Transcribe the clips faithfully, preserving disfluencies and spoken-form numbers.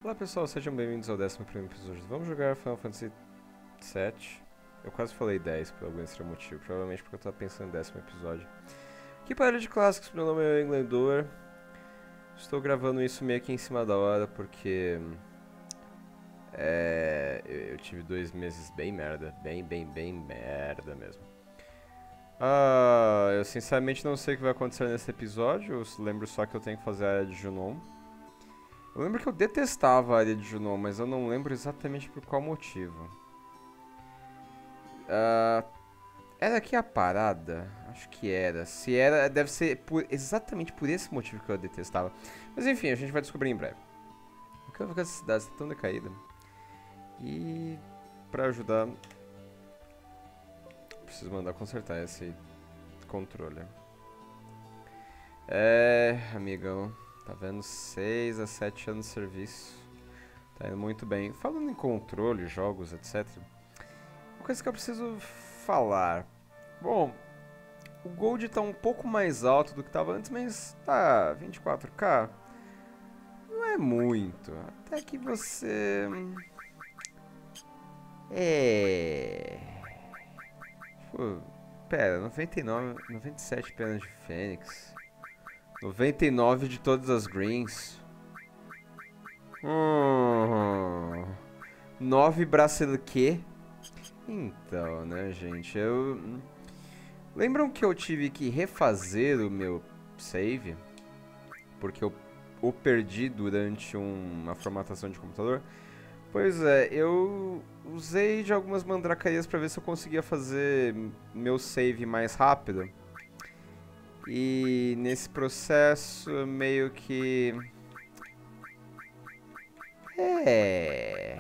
Olá pessoal, sejam bem-vindos ao décimo primeiro episódio. Vamos jogar Final Fantasy sete. Eu quase falei dez por algum estranho motivo, provavelmente porque eu estava pensando em décimo episódio. Aqui para a área de clássicos, meu nome é Englendor. Estou gravando isso meio que em cima da hora porque é, eu, eu tive dois meses bem merda, bem, bem, bem merda mesmo. Ah, eu sinceramente não sei o que vai acontecer nesse episódio, eu lembro só que eu tenho que fazer a área de Junon. Eu lembro que eu detestava a área de Junon, mas eu não lembro exatamente por qual motivo. Uh, era aqui a parada? Acho que era. Se era, deve ser por, exatamente por esse motivo que eu a detestava. Mas enfim, a gente vai descobrir em breve. Porque eu vi que essa cidade está tão decaída. E pra ajudar, preciso mandar consertar esse controle. É, amigão. Tá vendo? seis a sete anos de serviço. Tá indo muito bem. Falando em controle, jogos, etcétera. Uma coisa que eu preciso falar. Bom, o Gold tá um pouco mais alto do que tava antes, mas tá, vinte e quatro K. Não é muito. Até que você... É... Pô, pera, noventa e nove, noventa e sete penas de Fênix. noventa e nove de todas as greens. Hum, nove bracelete. Então, né, gente, eu... Lembram que eu tive que refazer o meu save? Porque eu o perdi durante um, uma formatação de computador? Pois é, eu usei de algumas mandracarias pra ver se eu conseguia fazer meu save mais rápido. E nesse processo, meio que... É...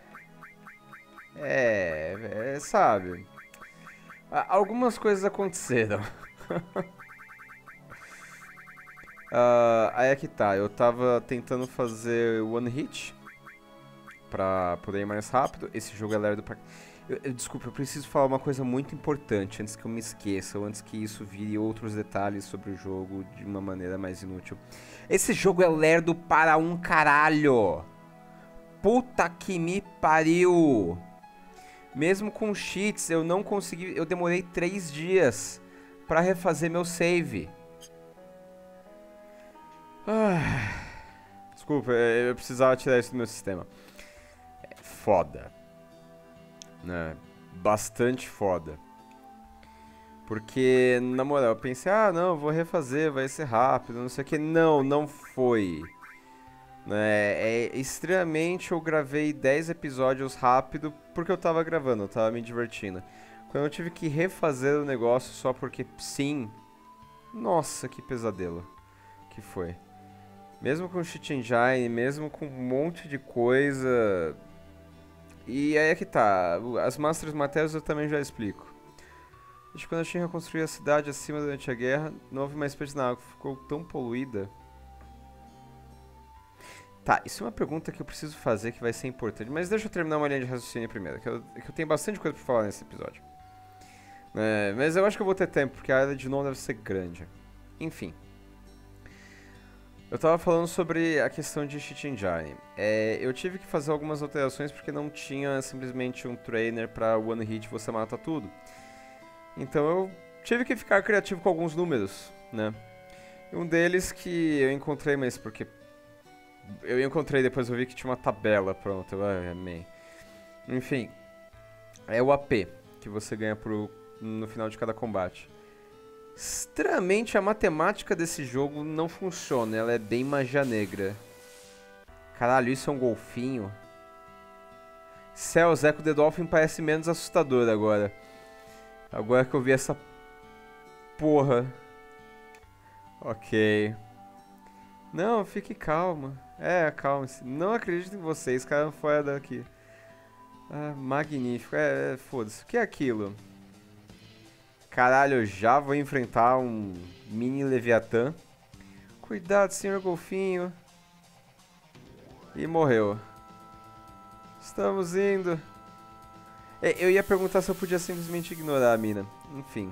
É... é sabe... Algumas coisas aconteceram. uh, aí é que tá, eu tava tentando fazer one hit pra poder ir mais rápido. Esse jogo é lerdo pra... Eu, eu, desculpa, eu preciso falar uma coisa muito importante antes que eu me esqueça, ou antes que isso vire outros detalhes sobre o jogo de uma maneira mais inútil. Esse jogo é lerdo para um caralho! Puta que me pariu! Mesmo com cheats, eu não consegui... Eu demorei três dias pra refazer meu save. Ah, desculpa, eu precisava tirar isso do meu sistema. É foda. Né? Bastante foda. Porque, na moral, eu pensei, ah, não, vou refazer, vai ser rápido, não sei o que. Não, não foi. É, é extremamente, eu gravei dez episódios rápido porque eu tava gravando, eu tava me divertindo. Quando eu tive que refazer o negócio só porque sim, nossa, que pesadelo que foi. Mesmo com cheat engine, mesmo com um monte de coisa. E aí é que tá, as Masters Matérias eu também já explico. Desde quando eu tinha reconstruído a cidade acima durante a guerra, não houve mais peixe na água, ficou tão poluída. Tá, isso é uma pergunta que eu preciso fazer que vai ser importante, mas deixa eu terminar uma linha de raciocínio primeiro, que eu, que eu tenho bastante coisa pra falar nesse episódio. É, mas eu acho que eu vou ter tempo, porque a área de novo deve ser grande. Enfim. Eu tava falando sobre a questão de cheat engine. É, eu tive que fazer algumas alterações porque não tinha simplesmente um trainer pra one hit você mata tudo. Então eu tive que ficar criativo com alguns números, né? Um deles que eu encontrei, mas porque... Eu encontrei depois, eu vi que tinha uma tabela, pronto, eu amei. Enfim, é o A P que você ganha pro, no final de cada combate. Estranhamente, a matemática desse jogo não funciona, ela é bem magia negra. Caralho, isso é um golfinho? Céus, Echo the Dolphin parece menos assustador agora. Agora que eu vi essa porra. Ok. Não, fique calma. É, calma-se. Não acredito em vocês, cara, fora daqui. Ah, magnífico. É, é foda-se. O que é aquilo? Caralho, eu já vou enfrentar um mini Leviatã. Cuidado, senhor golfinho. E morreu. Estamos indo. Eu ia perguntar se eu podia simplesmente ignorar a mina. Enfim.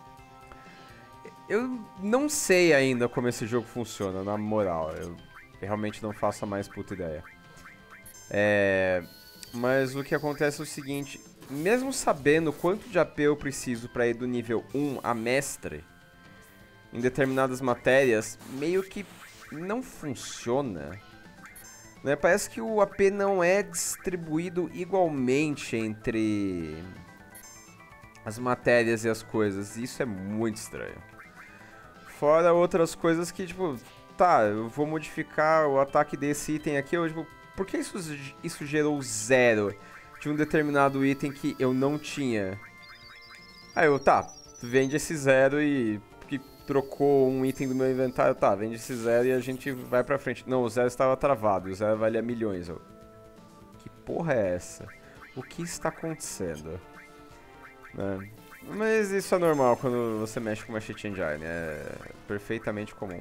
Eu não sei ainda como esse jogo funciona, na moral. Eu realmente não faço a mais puta ideia. É, mas o que acontece é o seguinte, mesmo sabendo quanto de A P eu preciso para ir do nível um a mestre, em determinadas matérias, meio que não funciona. Né? Parece que o A P não é distribuído igualmente entre as matérias e as coisas. Isso é muito estranho. Fora outras coisas que, tipo, tá, eu vou modificar o ataque desse item aqui, eu, tipo, por que isso, isso gerou zero de um determinado item que eu não tinha? Aí eu, tá, vende esse zero e que trocou um item do meu inventário, tá, vende esse zero e a gente vai pra frente. Não, o zero estava travado, o zero valia milhões. Eu, que porra é essa? O que está acontecendo? Né? Mas isso é normal quando você mexe com uma cheat engine, é perfeitamente comum.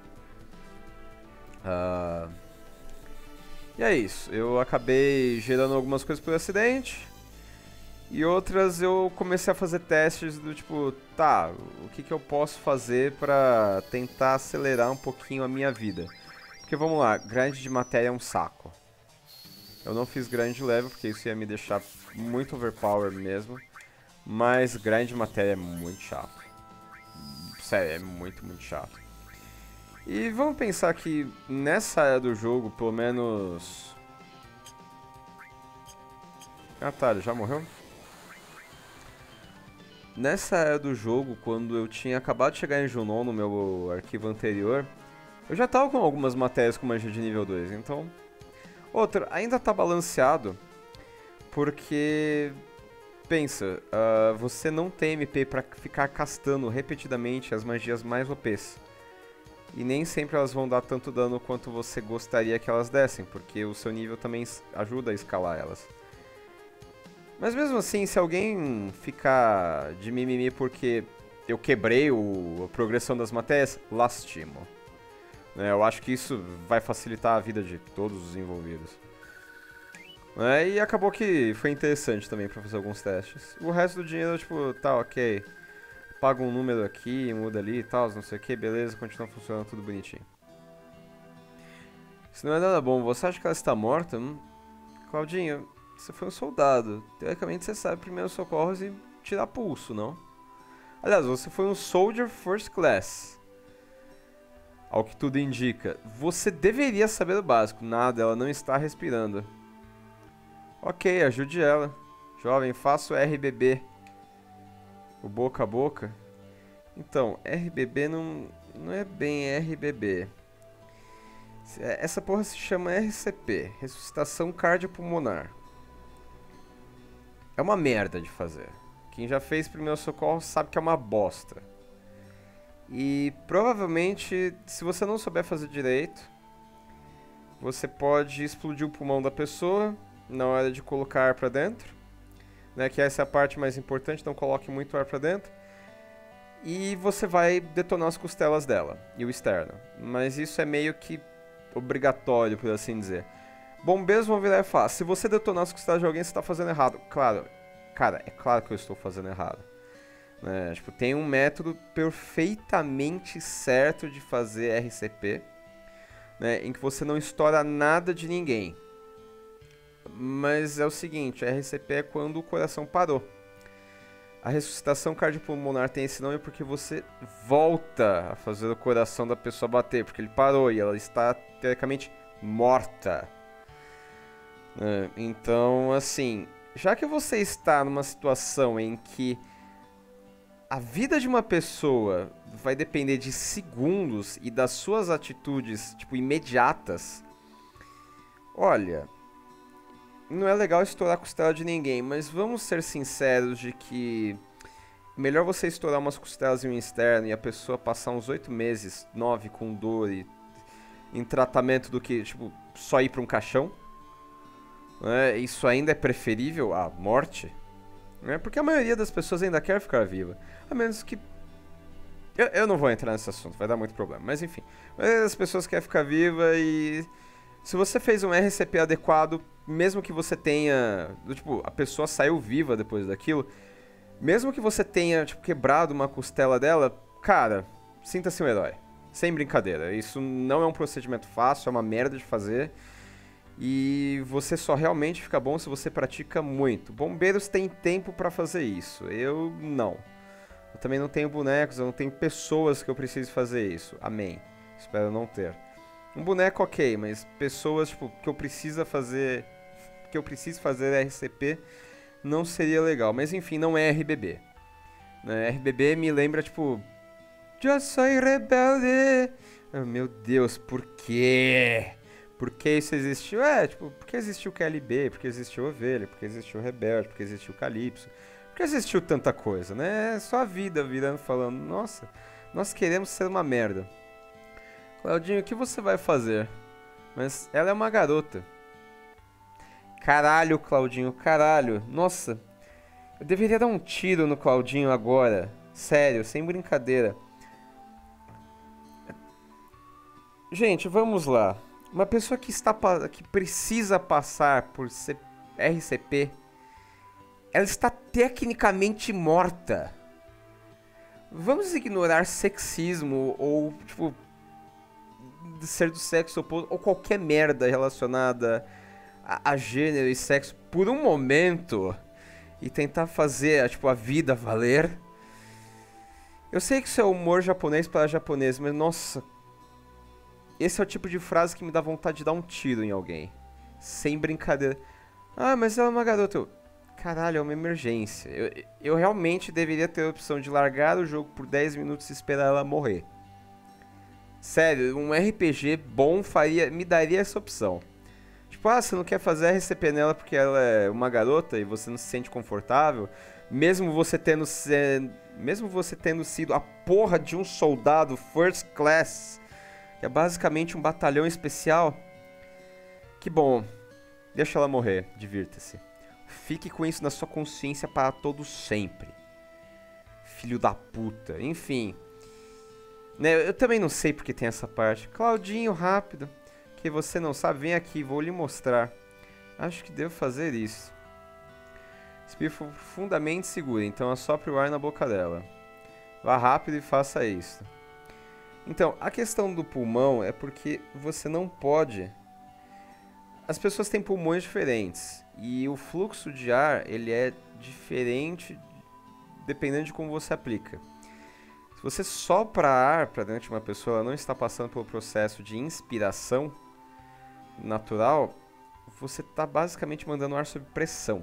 Uh... E é isso, eu acabei gerando algumas coisas por acidente. E outras eu comecei a fazer testes do tipo, tá, o que, que eu posso fazer pra tentar acelerar um pouquinho a minha vida. Porque vamos lá, grind de matéria é um saco. Eu não fiz grind level porque isso ia me deixar muito overpower mesmo. Mas grind de matéria é muito chato. Sério, é muito, muito chato. E vamos pensar que nessa era do jogo, pelo menos... Ah tá, ele já morreu? Nessa era do jogo, quando eu tinha acabado de chegar em Junon no meu arquivo anterior, eu já tava com algumas matérias com magia de nível dois, então... Outra, ainda tá balanceado, porque... Pensa, uh, você não tem M P pra ficar castando repetidamente as magias mais O Ps. E nem sempre elas vão dar tanto dano quanto você gostaria que elas dessem, porque o seu nível também ajuda a escalar elas. Mas mesmo assim, se alguém ficar de mimimi porque eu quebrei o, a progressão das matérias, lastimo. Né, eu acho que isso vai facilitar a vida de todos os envolvidos. É, e acabou que foi interessante também pra fazer alguns testes. O resto do dinheiro, tipo, tá, ok. Paga um número aqui, muda ali e tal, não sei o que, beleza, continua funcionando tudo bonitinho. Isso não é nada bom. Você acha que ela está morta? Hum? Claudinho, você foi um soldado. Teoricamente você sabe primeiros socorros e tirar pulso, não? Aliás, você foi um soldier first class. Ao que tudo indica. Você deveria saber o básico. Nada, ela não está respirando. Ok, ajude ela. Jovem, faça o R B B. O boca a boca. Então, R B B não, não é bem R B B. Essa porra se chama R C P. Ressuscitação cardiopulmonar. É uma merda de fazer. Quem já fez primeiro socorro sabe que é uma bosta. E provavelmente, se você não souber fazer direito, você pode explodir o pulmão da pessoa na hora de colocar ar pra dentro, né, que essa é a parte mais importante, não coloque muito ar pra dentro. E você vai detonar as costelas dela, e o externo. Mas isso é meio que obrigatório, por assim dizer. Bombeiros vão virar e falar, se você detonar as costelas de alguém, você está fazendo errado. Claro, cara, é claro que eu estou fazendo errado. Né, tipo, tem um método perfeitamente certo de fazer R C P, né, em que você não estoura nada de ninguém. Mas é o seguinte, a R C P é quando o coração parou. A ressuscitação cardiopulmonar tem esse nome porque você volta a fazer o coração da pessoa bater, porque ele parou e ela está, teoricamente, morta. É, então, assim, já que você está numa situação em que a vida de uma pessoa vai depender de segundos e das suas atitudes, tipo, imediatas, olha... Não é legal estourar a costela de ninguém, mas vamos ser sinceros de que melhor você estourar umas costelas em um externo e a pessoa passar uns oito meses, nove, com dor e em tratamento do que, tipo, só ir pra um caixão. Né? Isso ainda é preferível à morte. Né? Porque a maioria das pessoas ainda quer ficar viva. A menos que... Eu, eu não vou entrar nesse assunto, vai dar muito problema. Mas enfim, a maioria das pessoas quer ficar viva e... Se você fez um R C P adequado, mesmo que você tenha... Tipo, a pessoa saiu viva depois daquilo. Mesmo que você tenha, tipo, quebrado uma costela dela, cara, sinta-se um herói. Sem brincadeira. Isso não é um procedimento fácil, é uma merda de fazer. E você só realmente fica bom se você pratica muito. Bombeiros têm tempo pra fazer isso. Eu não. Eu também não tenho bonecos, eu não tenho pessoas que eu preciso fazer isso. Amém. Espero não ter. Um boneco ok, mas pessoas tipo, que eu preciso fazer. Que eu preciso fazer R C P não seria legal. Mas enfim, não é R B B. Né? R B B me lembra, tipo. Já sou rebelde. Oh, meu Deus, por quê? Por que isso existiu? É, tipo, porque existiu Q L B, porque existiu Ovelha, porque existiu Rebelde, porque existiu Calypso. Porque existiu tanta coisa, né? É só a vida virando falando, nossa, nós queremos ser uma merda. Claudinho, o que você vai fazer? Mas ela é uma garota. Caralho, Claudinho, caralho. Nossa, eu deveria dar um tiro no Claudinho agora. Sério, sem brincadeira. Gente, vamos lá. Uma pessoa que está que precisa passar por R C P, ela está tecnicamente morta. Vamos ignorar sexismo ou tipo ser do sexo oposto ou qualquer merda relacionada a, a gênero e sexo por um momento e tentar fazer tipo a vida valer. Eu sei que isso é humor japonês para japonês, mas nossa, esse é o tipo de frase que me dá vontade de dar um tiro em alguém. Sem brincadeira. Ah, mas ela é uma garota. Eu, caralho, é uma emergência. Eu, eu realmente deveria ter a opção de largar o jogo por dez minutos e esperar ela morrer. Sério, um R P G bom faria, me daria essa opção. Tipo, ah, você não quer fazer R C P nela porque ela é uma garota e você não se sente confortável? Mesmo você tendo, se, mesmo você tendo sido a porra de um soldado first class, que é basicamente um batalhão especial. Que bom. Deixa ela morrer. Divirta-se. Fique com isso na sua consciência para todo sempre. Filho da puta. Enfim. Né, eu também não sei porque tem essa parte. Claudinho, rápido. Que você não sabe, vem aqui, vou lhe mostrar. Acho que devo fazer isso. Espirro profundamente seguro, então assopre o ar na boca dela. Vá rápido e faça isso. Então, a questão do pulmão é porque você não pode... As pessoas têm pulmões diferentes. E o fluxo de ar, ele é diferente dependendo de como você aplica. Se você sopra ar para dentro de uma pessoa, ela não está passando pelo processo de inspiração natural, você está basicamente mandando ar sob pressão.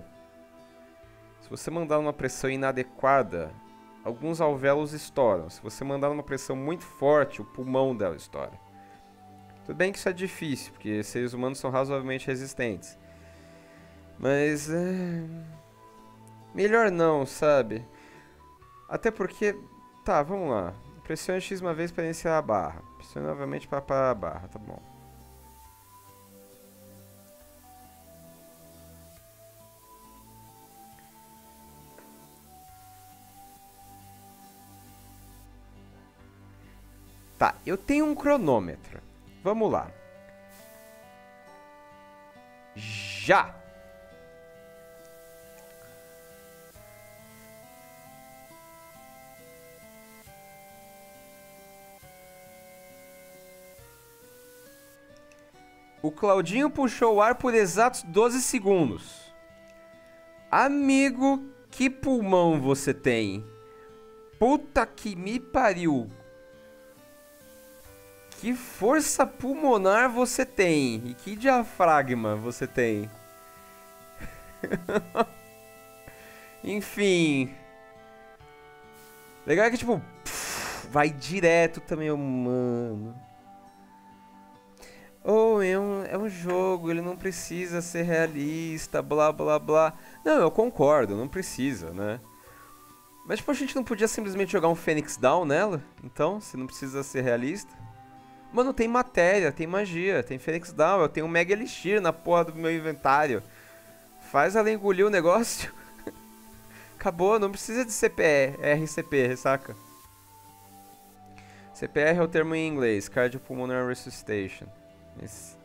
Se você mandar uma pressão inadequada, alguns alvéolos estouram. Se você mandar uma pressão muito forte, o pulmão dela estoura. Tudo bem que isso é difícil, porque seres humanos são razoavelmente resistentes. Mas é... melhor não, sabe? Até porque... Tá, vamos lá. Pressione X uma vez para iniciar a barra. Pressione novamente para parar a barra, tá bom. Tá, eu tenho um cronômetro. Vamos lá. Já! O Claudinho puxou o ar por exatos doze segundos. Amigo, que pulmão você tem? Puta que me pariu. Que força pulmonar você tem? E que diafragma você tem? Enfim. Legal é que, tipo, pff, vai direto também, mano. Ou oh, é, um, é um jogo, ele não precisa ser realista, blá blá blá. Não, eu concordo, não precisa, né? Mas, tipo, a gente não podia simplesmente jogar um Phoenix Down nela? Então, se não precisa ser realista? Mano, tem matéria, tem magia, tem Phoenix Down, eu tenho um Mega Elixir na porra do meu inventário. Faz ela engolir o negócio. Acabou, não precisa de C P R C P, saca? C P R é o termo em inglês, Cardiopulmonary Resuscitation. Esse...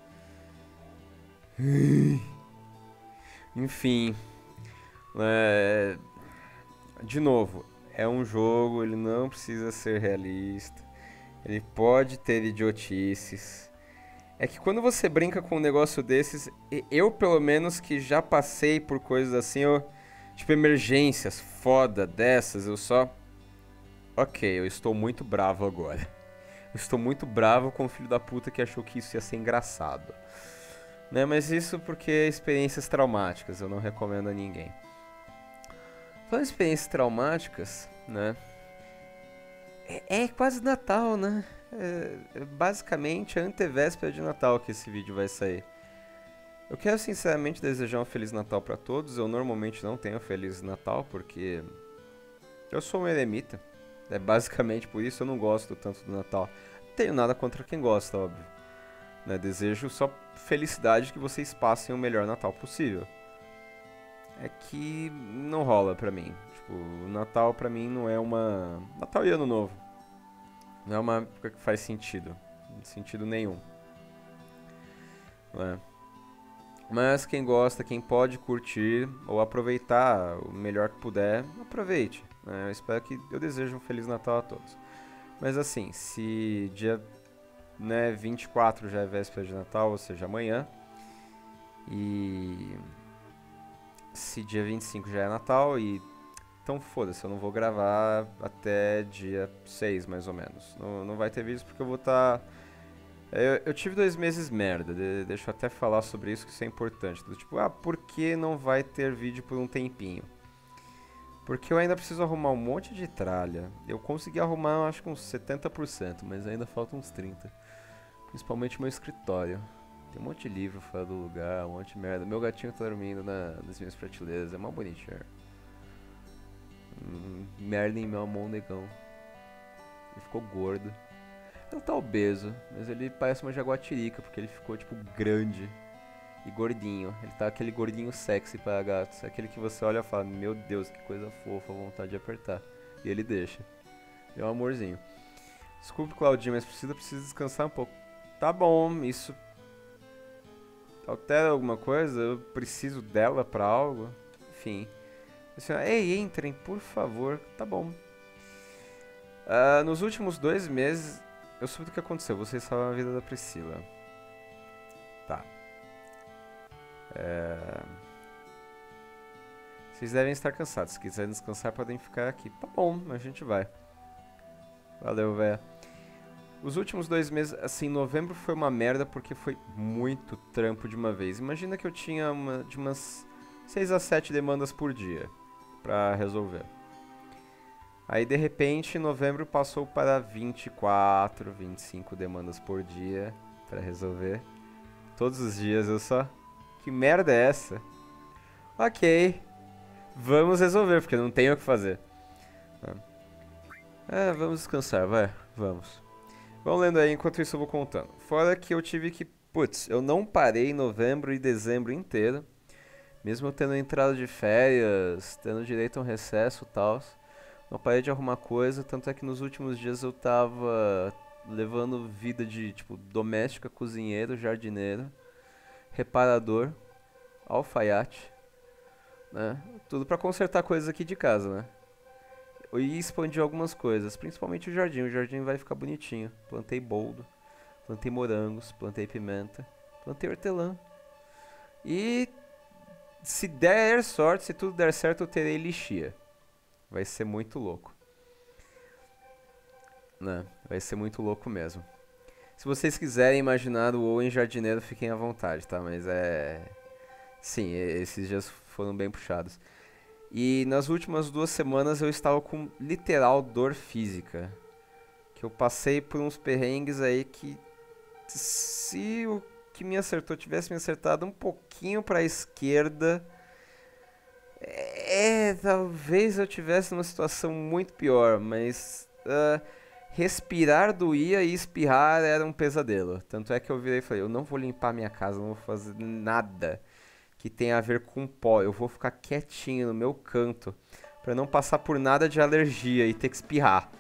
Enfim. É... De novo, é um jogo, ele não precisa ser realista. Ele pode ter idiotices. É que quando você brinca com um negócio desses, eu pelo menos que já passei por coisas assim, eu, tipo emergências foda dessas, eu só... Ok, eu estou muito bravo agora. Eu estou muito bravo com o filho da puta que achou que isso ia ser engraçado. Né, mas isso porque experiências traumáticas, eu não recomendo a ninguém. Falando em experiências traumáticas, né? É, é quase Natal, né? É, é basicamente a antevéspera de Natal que esse vídeo vai sair. Eu quero sinceramente desejar um Feliz Natal pra todos. Eu normalmente não tenho Feliz Natal porque eu sou um eremita. É basicamente por isso eu não gosto tanto do Natal. Não tenho nada contra quem gosta, óbvio. Né? Desejo só felicidade que vocês passem o melhor Natal possível. É que não rola pra mim. Tipo, o Natal pra mim não é uma... Natal e Ano Novo. Não é uma época que faz sentido. Sentido nenhum. Né? Mas quem gosta, quem pode curtir ou aproveitar o melhor que puder, aproveite. Né? Eu espero que... Eu desejo um Feliz Natal a todos. Mas assim, se dia né, vinte e quatro já é véspera de Natal, ou seja, amanhã. E... se dia vinte e cinco já é Natal e... Então foda-se, eu não vou gravar até dia seis, mais ou menos. Não, não vai ter vídeos porque eu vou estar... Tá... Eu, eu tive dois meses merda, de, deixa eu até falar sobre isso, que isso é importante. Do tipo, ah, por que não vai ter vídeo por um tempinho? Porque eu ainda preciso arrumar um monte de tralha. Eu consegui arrumar, eu acho que uns setenta por cento, mas ainda faltam uns trinta por cento. Principalmente meu escritório. Tem um monte de livro fora do lugar, um monte de merda. Meu gatinho tá dormindo na, nas minhas prateleiras, é mó bonitinho. Hum, Merlin, meu amor, negão. Ele ficou gordo. Ele não tá obeso, mas ele parece uma jaguatirica, porque ele ficou, tipo, grande e gordinho. Ele tá aquele gordinho sexy para gatos. Aquele que você olha e fala, meu Deus, que coisa fofa, vontade de apertar. E ele deixa. É um amorzinho. Desculpe, Claudinho, mas precisa, precisa descansar um pouco. Tá bom, isso altera alguma coisa? Eu preciso dela pra algo? Enfim. Assim, ei, entrem, por favor. Tá bom. Uh, nos últimos dois meses... Eu soube do que aconteceu, vocês sabem a vida da Priscila. Tá. É... Vocês devem estar cansados. Se quiserem descansar, podem ficar aqui. Tá bom, a gente vai. Valeu, véia. Os últimos dois meses, assim, novembro foi uma merda porque foi muito trampo de uma vez. Imagina que eu tinha uma, de umas seis a sete demandas por dia pra resolver. Aí, de repente, novembro passou para vinte e quatro, vinte e cinco demandas por dia pra resolver. Todos os dias eu só... Que merda é essa? Ok. Vamos resolver, porque não tenho o que fazer. É, vamos descansar, vai. Vamos. Vamos lendo aí, enquanto isso eu vou contando. Fora que eu tive que... Putz, eu não parei novembro e dezembro inteiro. Mesmo eu tendo entrado de férias, tendo direito a um recesso e tal... Não parei de arrumar coisa, tanto é que nos últimos dias eu tava levando vida de, tipo, doméstica, cozinheiro, jardineiro, reparador, alfaiate, né? Tudo pra consertar coisas aqui de casa, né? E expandir algumas coisas, principalmente o jardim. O jardim vai ficar bonitinho. Plantei boldo, plantei morangos, plantei pimenta, plantei hortelã. E se der sorte, se tudo der certo, eu terei lixia. Vai ser muito louco. Né? Vai ser muito louco mesmo. Se vocês quiserem imaginar o Owen jardineiro, fiquem à vontade, tá? Mas é... Sim, esses dias foram bem puxados. E nas últimas duas semanas eu estava com literal dor física. Que eu passei por uns perrengues aí que... Se o que me acertou tivesse me acertado um pouquinho pra esquerda... É, talvez eu tivesse numa situação muito pior, mas uh, respirar doía e espirrar era um pesadelo. Tanto é que eu virei e falei, eu não vou limpar minha casa, não vou fazer nada que tenha a ver com pó. Eu vou ficar quietinho no meu canto pra não passar por nada de alergia e ter que espirrar.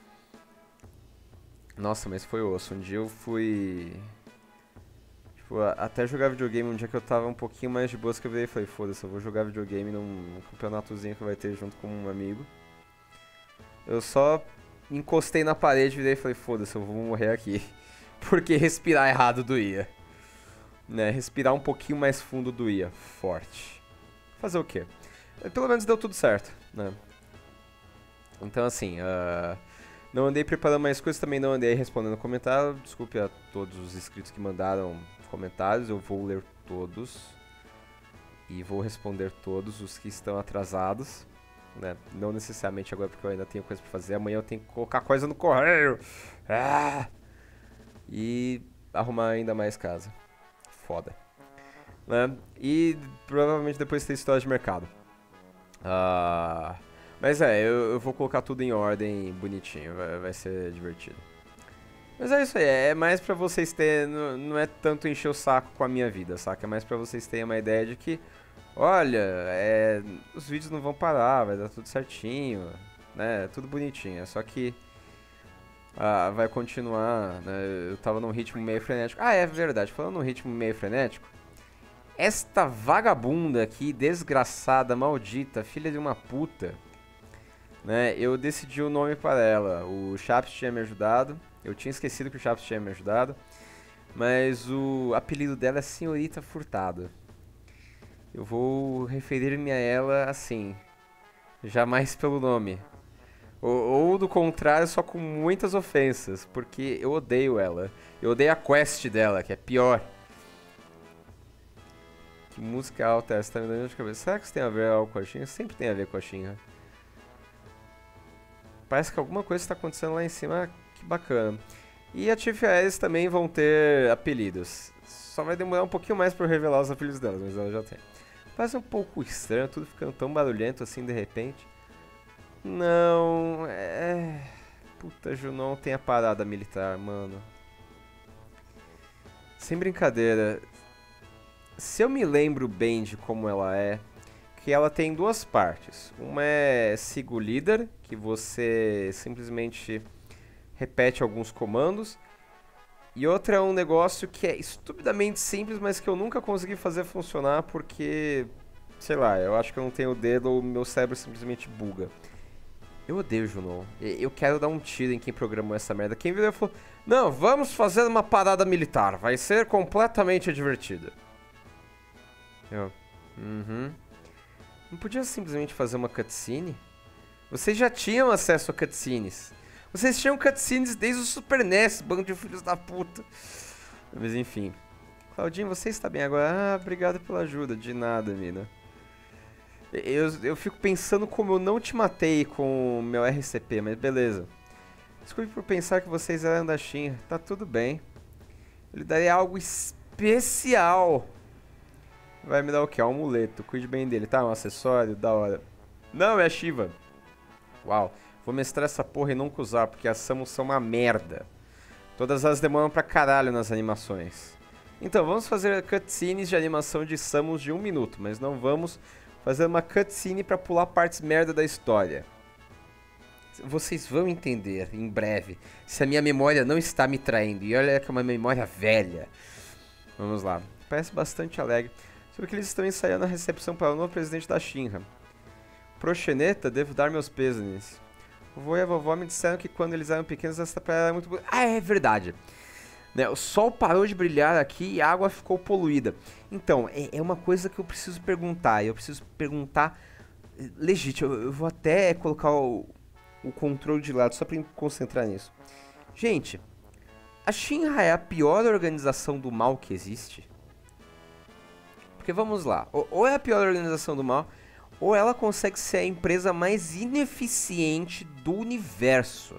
Nossa, mas foi osso. Um dia eu fui... Tipo, até jogar videogame, um dia que eu tava um pouquinho mais de boas, que eu virei e falei, foda-se, eu vou jogar videogame num, num campeonatozinho que vai ter junto com um amigo. Eu só encostei na parede, virei e falei, foda-se, eu vou morrer aqui. porque respirar errado doía. Né? Respirar um pouquinho mais fundo doía. Forte. Fazer o quê? Pelo menos deu tudo certo, né? Então, assim, uh, não andei preparando mais coisas, também não andei respondendo comentário. Desculpe a todos os inscritos que mandaram comentários, eu vou ler todos. E vou responder todos os que estão atrasados, né? Não necessariamente agora, porque eu ainda tenho coisa pra fazer. Amanhã eu tenho que colocar coisa no correio. Ah! E arrumar ainda mais casa. Foda. Né? E provavelmente depois ter história de mercado. Ah, mas é, eu, eu vou colocar tudo em ordem bonitinho, vai, vai ser divertido. Mas é isso aí, é mais pra vocês terem, não, não é tanto encher o saco com a minha vida, saca? É mais pra vocês terem uma ideia de que, olha, é, os vídeos não vão parar, vai dar tudo certinho, né? Tudo bonitinho, é só que ah, vai continuar, né? Eu tava num ritmo meio frenético. Ah, é verdade, falando num ritmo meio frenético, esta vagabunda aqui, desgraçada, maldita, filha de uma puta, né? Eu decidi o nome para ela. O Chaps tinha me ajudado. Eu tinha esquecido que o Chaps tinha me ajudado. Mas o apelido dela é Senhorita Furtado. Eu vou referir-me a ela assim. Jamais pelo nome. Ou, ou do contrário, só com muitas ofensas. Porque eu odeio ela. Eu odeio a quest dela, que é pior. Que música alta é essa? Tá me dando de cabeça. Será que isso tem a ver com a Shinra? Sempre tem a ver com a Shinra. Parece que alguma coisa está acontecendo lá em cima. Que bacana. E a Tiff e a Alice também vão ter apelidos. Só vai demorar um pouquinho mais para eu revelar os apelidos delas, mas ela já tem. Parece um pouco estranho, tudo ficando tão barulhento assim de repente. Não, é... Puta, Junon tem a parada militar, mano. Sem brincadeira. Se eu me lembro bem de como ela é, que ela tem duas partes. Uma é Sigo Líder, que você simplesmente repete alguns comandos. E outra é um negócio que é estupidamente simples, mas que eu nunca consegui fazer funcionar porque, sei lá, eu acho que eu não tenho o dedo ou o meu cérebro simplesmente buga. Eu odeio Junon. Eu quero dar um tiro em quem programou essa merda. Quem virou e falou, não, vamos fazer uma parada militar, vai ser completamente divertido. Eu, uhum. Não podia simplesmente fazer uma cutscene? Vocês já tinham acesso a cutscenes. Vocês tinham cutscenes desde o Super N E S, bando de filhos da puta. Mas enfim. Claudinho, você está bem agora? Ah, obrigado pela ajuda. De nada, mina. Eu, eu fico pensando como eu não te matei com o meu R C P, mas beleza. Desculpe por pensar que vocês eram da Shinra. Tá tudo bem. Eu lhe darei algo especial. Vai me dar o quê? Um amuleto. Cuide bem dele, tá? Um acessório, da hora. Não, é a Shiva. Uau. Vou mestrar essa porra e nunca usar, porque as Samus são uma merda. Todas elas demoram pra caralho nas animações. Então, vamos fazer cutscenes de animação de Samus de um minuto, mas não vamos fazer uma cutscene pra pular partes merda da história. Vocês vão entender em breve, se a minha memória não está me traindo. E olha que é uma memória velha. Vamos lá. Parece bastante alegre. Sobre que eles estão ensaiando a recepção para o novo presidente da Shinra. Proxeneta, devo dar meus pêsames. O vovô e a vovó me disseram que quando eles eram pequenos essa praia era muito bonita. Ah, é verdade. Né, o sol parou de brilhar aqui e a água ficou poluída. Então, é, é uma coisa que eu preciso perguntar. Eu preciso perguntar legítimo. Eu, eu vou até colocar o, o controle de lado só para me concentrar nisso. Gente, a Shinra é a pior organização do mal que existe? Porque vamos lá, ou, ou é a pior organização do mal, ou ela consegue ser a empresa mais ineficiente do universo.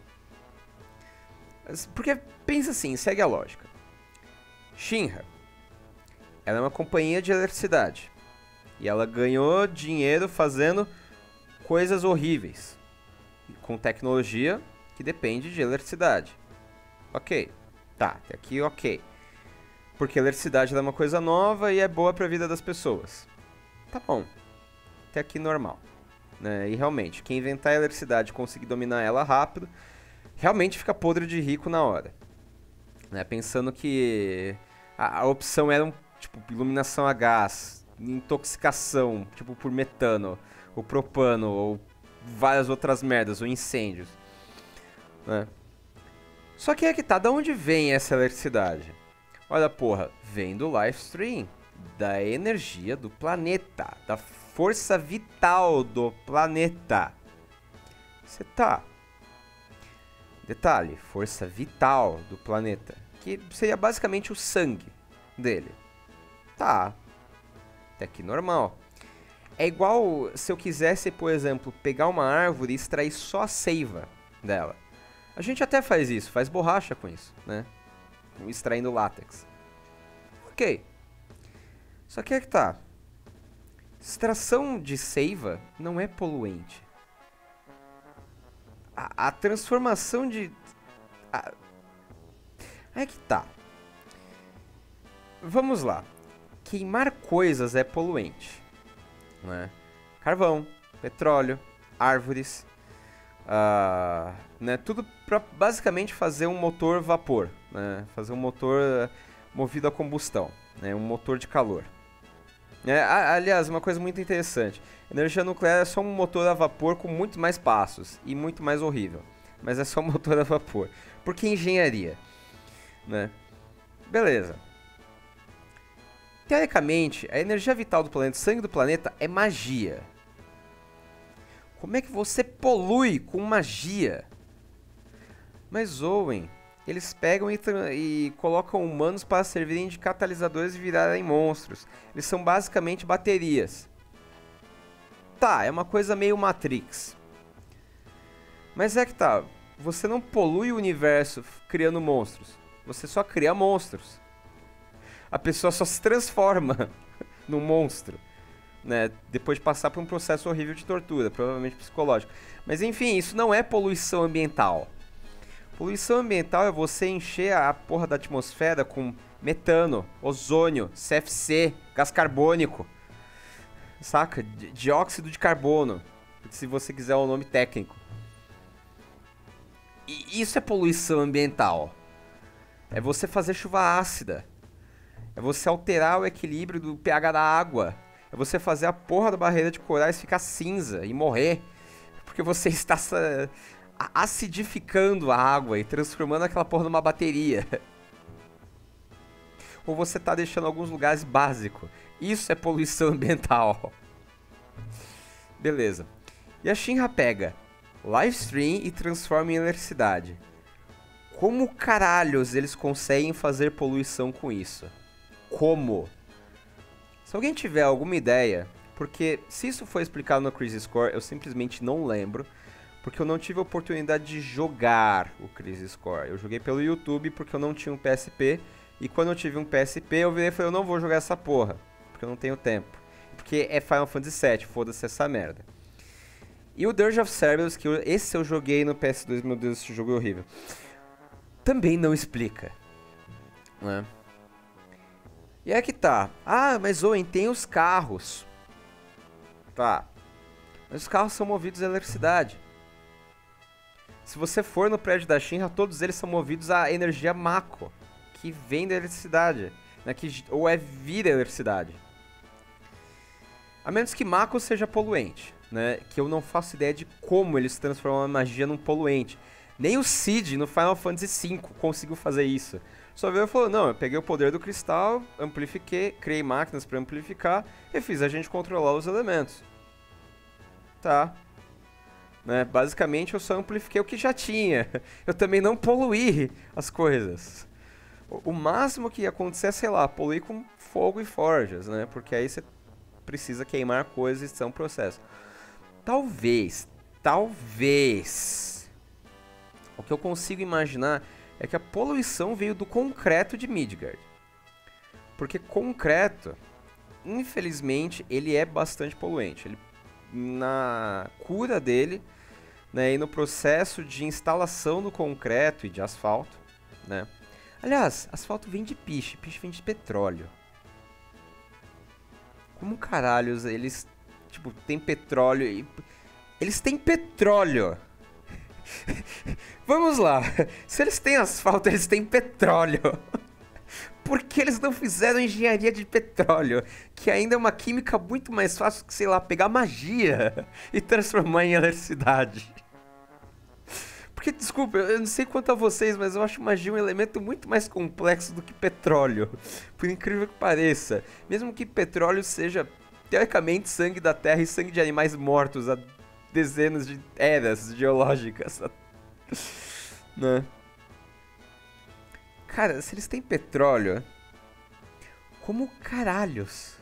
Porque, pensa assim, segue a lógica. Shinra, ela é uma companhia de eletricidade. E ela ganhou dinheiro fazendo coisas horríveis. Com tecnologia que depende de eletricidade. Ok, tá, até aqui ok. Porque a eletricidade é uma coisa nova e é boa para a vida das pessoas. Tá bom. Até aqui normal. Né? E realmente, quem inventar a eletricidade e conseguir dominar ela rápido, realmente fica podre de rico na hora. Né? Pensando que a, a opção era um, tipo, iluminação a gás, intoxicação, tipo por metano, ou propano, ou várias outras merdas, ou incêndios. Né? Só que é que tá, da onde vem essa eletricidade? Olha, porra, vem do live stream, da energia do planeta, da força vital do planeta. Você tá. Detalhe, força vital do planeta, que seria basicamente o sangue dele. Tá. Até que normal. É igual se eu quisesse, por exemplo, pegar uma árvore e extrair só a seiva dela. A gente até faz isso, faz borracha com isso, né? Extraindo látex. Ok. Só que é que tá. Extração de seiva não é poluente. A, a transformação de... A, é que tá. Vamos lá. Queimar coisas é poluente, né? Carvão, petróleo, árvores, uh, né? Tudo para basicamente fazer um motor vapor, né? Fazer um motor movido a combustão, né? Um motor de calor. É, aliás, uma coisa muito interessante, energia nuclear é só um motor a vapor com muito mais passos e muito mais horrível, mas é só um motor a vapor. Por que engenharia, né? Beleza. Teoricamente, a energia vital do planeta, o sangue do planeta, é magia. Como é que você polui com magia? Mas, Owen, eles pegam e, e colocam humanos para servirem de catalisadores e virarem monstros. Eles são basicamente baterias. Tá, é uma coisa meio Matrix. Mas é que tá, você não polui o universo criando monstros. Você só cria monstros. A pessoa só se transforma num monstro, né? Depois de passar por um processo horrível de tortura, provavelmente psicológico. Mas enfim, isso não é poluição ambiental. Poluição ambiental é você encher a porra da atmosfera com metano, ozônio, C F C, gás carbônico, saca? Di- Dióxido de carbono, se você quiser o nome técnico. E isso é poluição ambiental. É você fazer chuva ácida. É você alterar o equilíbrio do pH da água. É você fazer a porra da barreira de corais ficar cinza e morrer. Porque você está acidificando a água e transformando aquela porra numa bateria. Ou você está deixando alguns lugares básicos. Isso é poluição ambiental. Beleza. E a Shinra pega live stream e transforma em eletricidade. Como caralhos eles conseguem fazer poluição com isso? Como? Se alguém tiver alguma ideia, porque se isso foi explicado no Crisis Core, eu simplesmente não lembro, porque eu não tive a oportunidade de jogar o Crisis Core. Eu joguei pelo YouTube porque eu não tinha um P S P, e quando eu tive um P S P eu virei e falei, eu não vou jogar essa porra, porque eu não tenho tempo. Porque é Final Fantasy sete, foda-se essa merda. E o Dirge of Cerberus, que eu, esse eu joguei no P S dois, meu Deus, esse jogo é horrível, também não explica, né? E é que tá. Ah, mas Owen, tem os carros. Tá. Mas os carros são movidos a eletricidade. Se você for no prédio da Shinra, todos eles são movidos a energia Mako, que vem da eletricidade, né? Que, ou é vira eletricidade. A menos que Mako seja poluente, né? Que eu não faço ideia de como eles transformam a magia num poluente. Nem o Cid no Final Fantasy cinco conseguiu fazer isso. Só veio e falou, não, eu peguei o poder do cristal, amplifiquei, criei máquinas para amplificar e fiz a gente controlar os elementos. Tá. Né? Basicamente eu só amplifiquei o que já tinha. Eu também não poluí as coisas. O, o máximo que ia acontecer é, sei lá, poluir com fogo e forjas, né? Porque aí você precisa queimar coisas e são processos. Talvez, talvez... O que eu consigo imaginar é que a poluição veio do concreto de Midgard. Porque concreto, infelizmente, ele é bastante poluente. Ele, na cura dele, né, e no processo de instalação do concreto e de asfalto, né? Aliás, asfalto vem de piche, piche vem de petróleo. Como caralhos eles, tipo, tem petróleo e... Eles têm petróleo! Vamos lá, se eles têm asfalto, eles têm petróleo. Por que eles não fizeram engenharia de petróleo? Que ainda é uma química muito mais fácil que, sei lá, pegar magia e transformar em eletricidade. Porque, desculpa, eu não sei quanto a vocês, mas eu acho magia um elemento muito mais complexo do que petróleo. Por incrível que pareça. Mesmo que petróleo seja, teoricamente, sangue da terra e sangue de animais mortos há dezenas de eras geológicas. Né? Cara, se eles têm petróleo, como caralhos?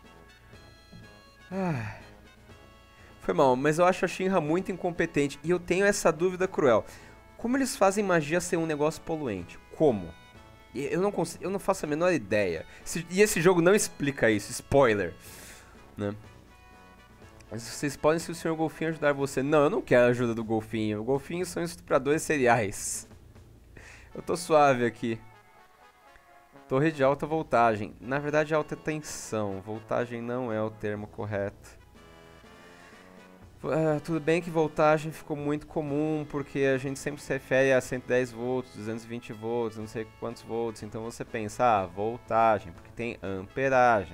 Ah... Foi mal, mas eu acho a Shinra muito incompetente e eu tenho essa dúvida cruel. Como eles fazem magia ser um negócio poluente? Como? Eu não consigo, eu não faço a menor ideia. E esse jogo não explica isso, spoiler. Né? Mas vocês podem, se o senhor Golfinho ajudar você. Não, eu não quero a ajuda do Golfinho. O Golfinho são estupradores seriais. Eu tô suave aqui. Torre de alta voltagem. Na verdade, alta tensão. Voltagem não é o termo correto. Uh, tudo bem que voltagem ficou muito comum, porque a gente sempre se refere a cento e dez volts, duzentos e vinte volts, não sei quantos volts, então você pensa, ah, voltagem, porque tem amperagem.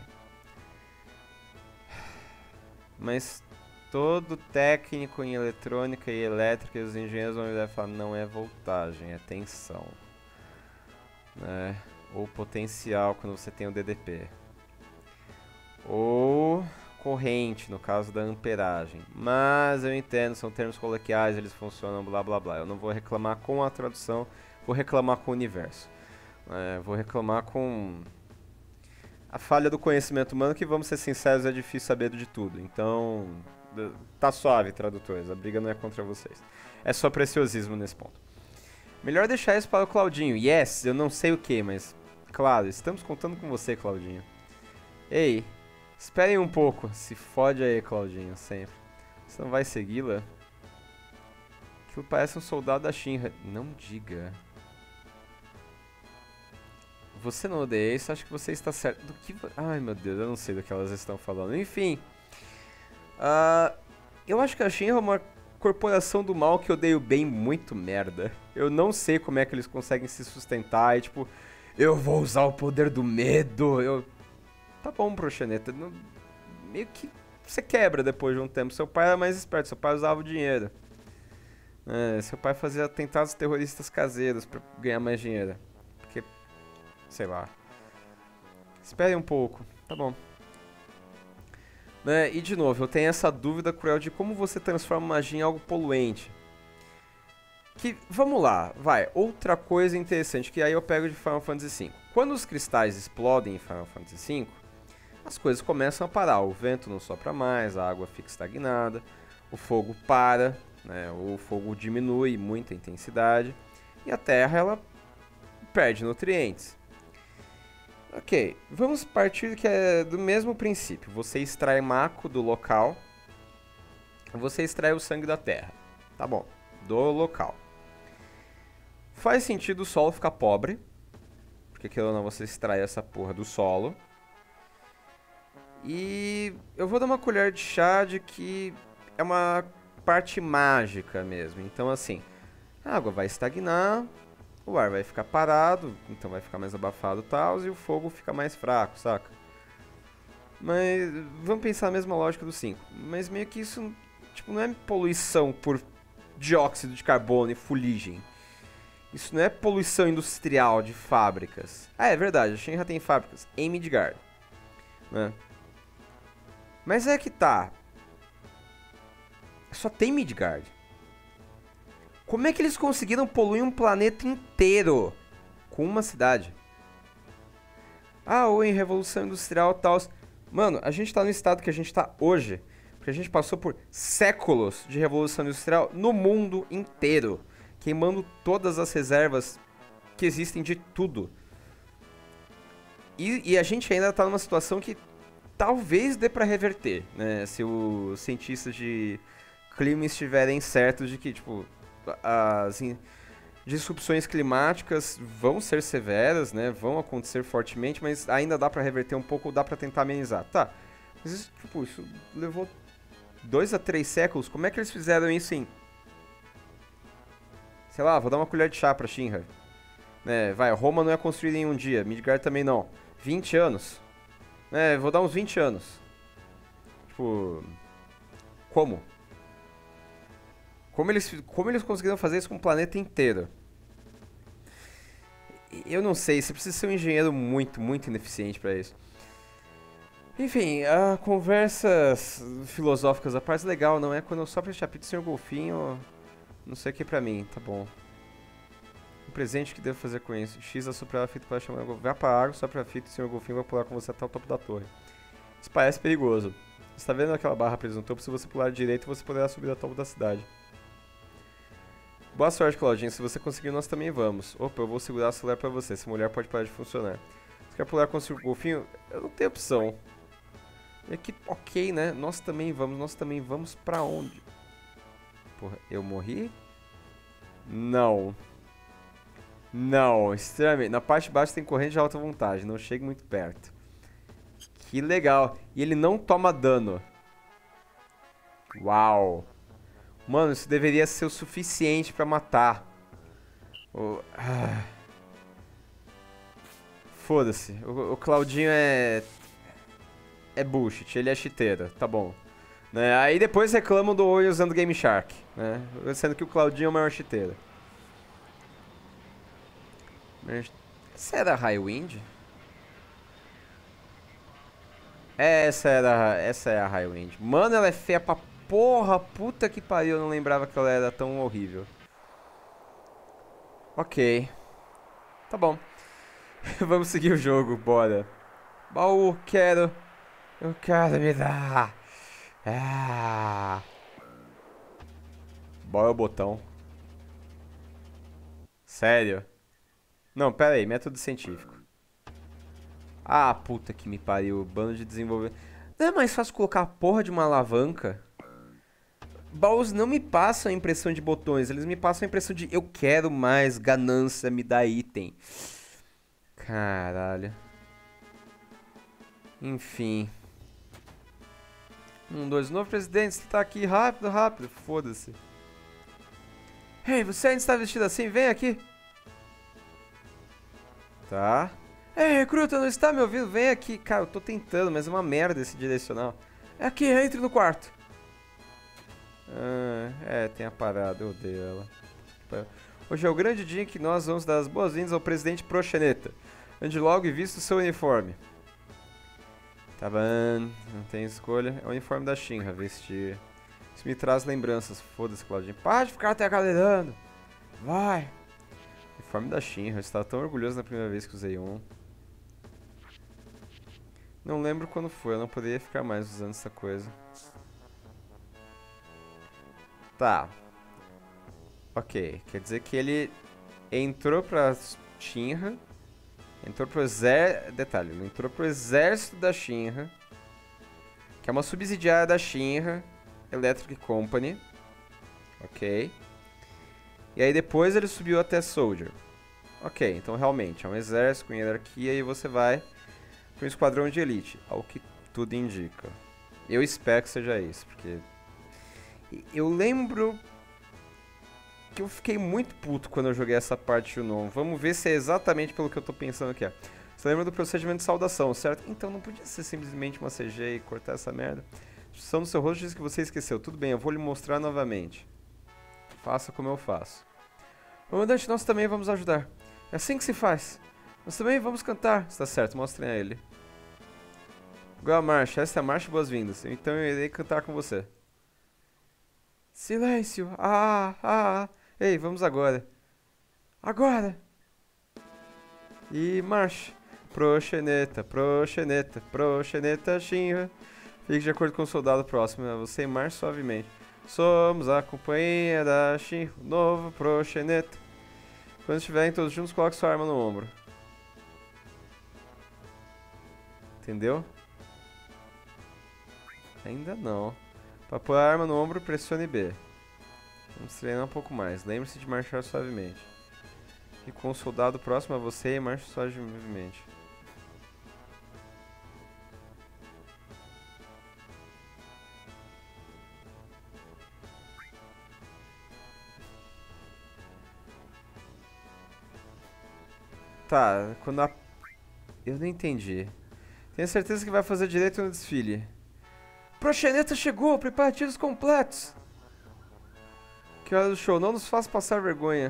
Mas todo técnico em eletrônica e elétrica e os engenheiros vão olhar e falar, não é voltagem, é tensão. Né? Ou potencial, quando você tem o D D P. Ou... corrente, no caso da amperagem. Mas eu entendo, são termos coloquiais, eles funcionam blá blá blá. Eu não vou reclamar com a tradução, vou reclamar com o universo. É, vou reclamar com a falha do conhecimento humano, que, vamos ser sinceros, é difícil saber de tudo. Então, tá suave, tradutores, a briga não é contra vocês. É só preciosismo nesse ponto. Melhor deixar isso para o Claudinho. Yes, eu não sei o que, mas claro, estamos contando com você, Claudinho. Ei, esperem um pouco. Se fode aí, Claudinho, sempre. Você não vai segui-la? Aquilo parece um soldado da Shinra. Não diga. Você não odeia isso? Acho que você está certo. Do que... Ai, meu Deus, eu não sei do que elas estão falando. Enfim. Uh, eu acho que a Shinra é uma corporação do mal que odeia o bem muito merda. Eu não sei como é que eles conseguem se sustentar e, tipo... Eu vou usar o poder do medo. Eu... Tá bom, Proxeneta. Não... Meio que você quebra depois de um tempo. Seu pai era mais esperto. Seu pai usava o dinheiro. É, seu pai fazia atentados terroristas caseiros pra ganhar mais dinheiro. Porque... Sei lá. Espere um pouco. Tá bom. Né? E de novo, eu tenho essa dúvida cruel de como você transforma magia em algo poluente. Que, vamos lá, vai, outra coisa interessante, que aí eu pego de Final Fantasy cinco. Quando os cristais explodem em Final Fantasy cinco, as coisas começam a parar. O vento não sopra mais, a água fica estagnada, o fogo para, né? O fogo diminui muita intensidade, e a terra, ela perde nutrientes. Ok, vamos partir que é do mesmo princípio. Você extrai Mako do local, você extrai o sangue da terra, tá bom, do local. Faz sentido o solo ficar pobre, porque aquilo não, você extrai essa porra do solo. E eu vou dar uma colher de chá de que é uma parte mágica mesmo. Então assim, a água vai estagnar, o ar vai ficar parado, então vai ficar mais abafado e tal, e o fogo fica mais fraco, saca? Mas vamos pensar a mesma lógica do cinco. Mas meio que isso, tipo, não é poluição por dióxido de carbono e fuligem. Isso não é poluição industrial de fábricas. Ah, é verdade, a Shinra tem fábricas em Midgard, né? Mas é que tá. Só tem Midgard. Como é que eles conseguiram poluir um planeta inteiro com uma cidade? Ah, ou em Revolução Industrial e tal. Mano, a gente tá no estado que a gente tá hoje, porque a gente passou por séculos de Revolução Industrial no mundo inteiro, queimando todas as reservas que existem de tudo. E, e a gente ainda tá numa situação que talvez dê pra reverter, né? Se os cientistas de clima estiverem certos de que, tipo, as disrupções climáticas vão ser severas, né? Vão acontecer fortemente, mas ainda dá pra reverter um pouco, dá pra tentar amenizar. Tá, mas isso, tipo, isso levou dois a três séculos. Como é que eles fizeram isso em... Sei lá, vou dar uma colher de chá pra Shinra. É, vai, Roma não é construída em um dia, Midgard também não. vinte anos. É, vou dar uns vinte anos. Tipo... Como? Como eles, como eles conseguiram fazer isso com o planeta inteiro? Eu não sei, você precisa ser um engenheiro muito, muito ineficiente pra isso. Enfim, a conversas filosóficas, a parte legal não é quando eu só prestar pizza senhor Golfinho, não sei o que pra mim, tá bom. Um presente que devo fazer com isso. X assoprar a fita para chamar o Golfinho. Vai pra água, sopra a fita e o senhor Golfinho vai pular com você até o topo da torre. Isso parece perigoso. Você tá vendo aquela barra presa no topo? Se você pular direito, você poderá subir ao topo da cidade. Boa sorte, Claudinho. Se você conseguir, nós também vamos. Opa, eu vou segurar o celular pra você. Essa mulher pode parar de funcionar. Você quer pular com o senhor Golfinho? Eu não tenho opção. E aqui, ok, né? Nós também vamos. Nós também vamos pra onde? Porra, eu morri? Não. Não, extremamente. Na parte de baixo tem corrente de alta vontade. Não chegue muito perto. Que legal. E ele não toma dano. Uau. Mano, isso deveria ser o suficiente pra matar. Oh, ah. Foda-se. O, o Claudinho é... É bullshit. Ele é cheateiro. Tá bom. Né? Aí depois reclamam do Oi usando Game Shark. Né? Sendo que o Claudinho é o maior cheateiro. Essa era a Highwind? Essa era, essa é a Highwind. Mano, ela é feia pra porra. Puta que pariu, eu não lembrava que ela era tão horrível. Ok. Tá bom. Vamos seguir o jogo, bora. Baú, quero. Eu quero me dar. Ah. Bora o botão. Sério? Não, pera aí, método científico. Ah, puta que me pariu, bando de desenvolver. Não é mais fácil colocar a porra de uma alavanca? Baús não me passam a impressão de botões, eles me passam a impressão de eu quero mais, ganância, me dá item. Caralho. Enfim. Um, dois, novo presidente, você tá aqui, rápido, rápido, foda-se. Ei, você ainda está vestido assim? Vem aqui. Tá. Ei, recruta, não está me ouvindo? Vem aqui. Cara, eu tô tentando, mas é uma merda esse direcional. É aqui, entre no quarto. Ah, é, tem a parada, eu odeio ela. Hoje é o grande dia em que nós vamos dar as boas-vindas ao presidente Proxeneta. Ande logo e vista o seu uniforme. Tá bom, não tem escolha. É o uniforme da Shinra, vestir. Isso me traz lembranças. Foda-se, Claudinho. Para de ficar até acalerando. Vai. Uniforme da Shinra. Eu estava tão orgulhoso na primeira vez que usei um. Não lembro quando foi. Eu não poderia ficar mais usando essa coisa. Tá. Ok. Quer dizer que ele entrou pra Shinra. Entrou pro exército... Detalhe. Ele entrou pro exército da Shinra. Que é uma subsidiária da Shinra Electric Company. Ok. E aí depois ele subiu até Soldier. Ok, então realmente é um exército com hierarquia e você vai para um esquadrão de elite, ao que tudo indica. Eu espero que seja isso, porque eu lembro que eu fiquei muito puto quando eu joguei essa parte do Unknown. Vamos ver se é exatamente pelo que eu tô pensando aqui. Você lembra do procedimento de saudação, certo? Então não podia ser simplesmente uma C G e cortar essa merda. A expressão do seu rosto diz que você esqueceu. Tudo bem, eu vou lhe mostrar novamente. Faça como eu faço. Comandante, nós também vamos ajudar. É assim que se faz. Nós também vamos cantar. Está certo, mostrem a ele. Igual a marcha. Esta é a marcha de boas-vindas. Então eu irei cantar com você. Silêncio. Ah, ah, ah. Ei, vamos agora. Agora. E marcha. Proxeneta, proxeneta, proxeneta, Shinra. Fique de acordo com o soldado próximo. Você marche suavemente. Somos a companhia da Shinra, novo proxeneta. Quando estiverem todos juntos, coloque sua arma no ombro. Entendeu? Ainda não. Para pôr a arma no ombro, pressione B. Vamos treinar um pouco mais. Lembre-se de marchar suavemente. E com o soldado próximo a você, marche suavemente. Tá, quando a... Eu não entendi. Tenho certeza que vai fazer direito no desfile. Proxeneta chegou, preparativos completos. Que hora do show? Não nos faça passar vergonha.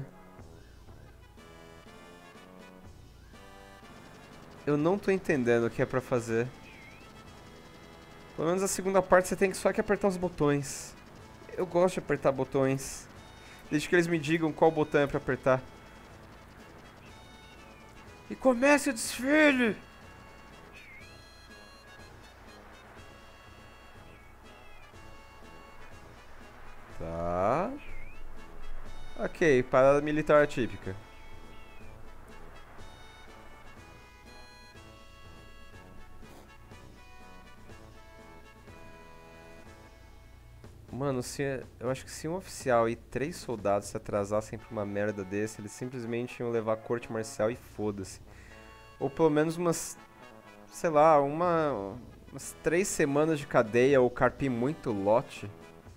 Eu não tô entendendo o que é pra fazer. Pelo menos a segunda parte você tem que só que apertar os botões. Eu gosto de apertar botões. Desde que eles me digam qual botão é pra apertar. E comece o desfile! Tá. Ok, parada militar típica. Mano, se, eu acho que se um oficial e três soldados se atrasassem pra uma merda desse, eles simplesmente iam levar a corte marcial e foda-se. Ou pelo menos umas, sei lá, uma, umas três semanas de cadeia ou carpir muito lote.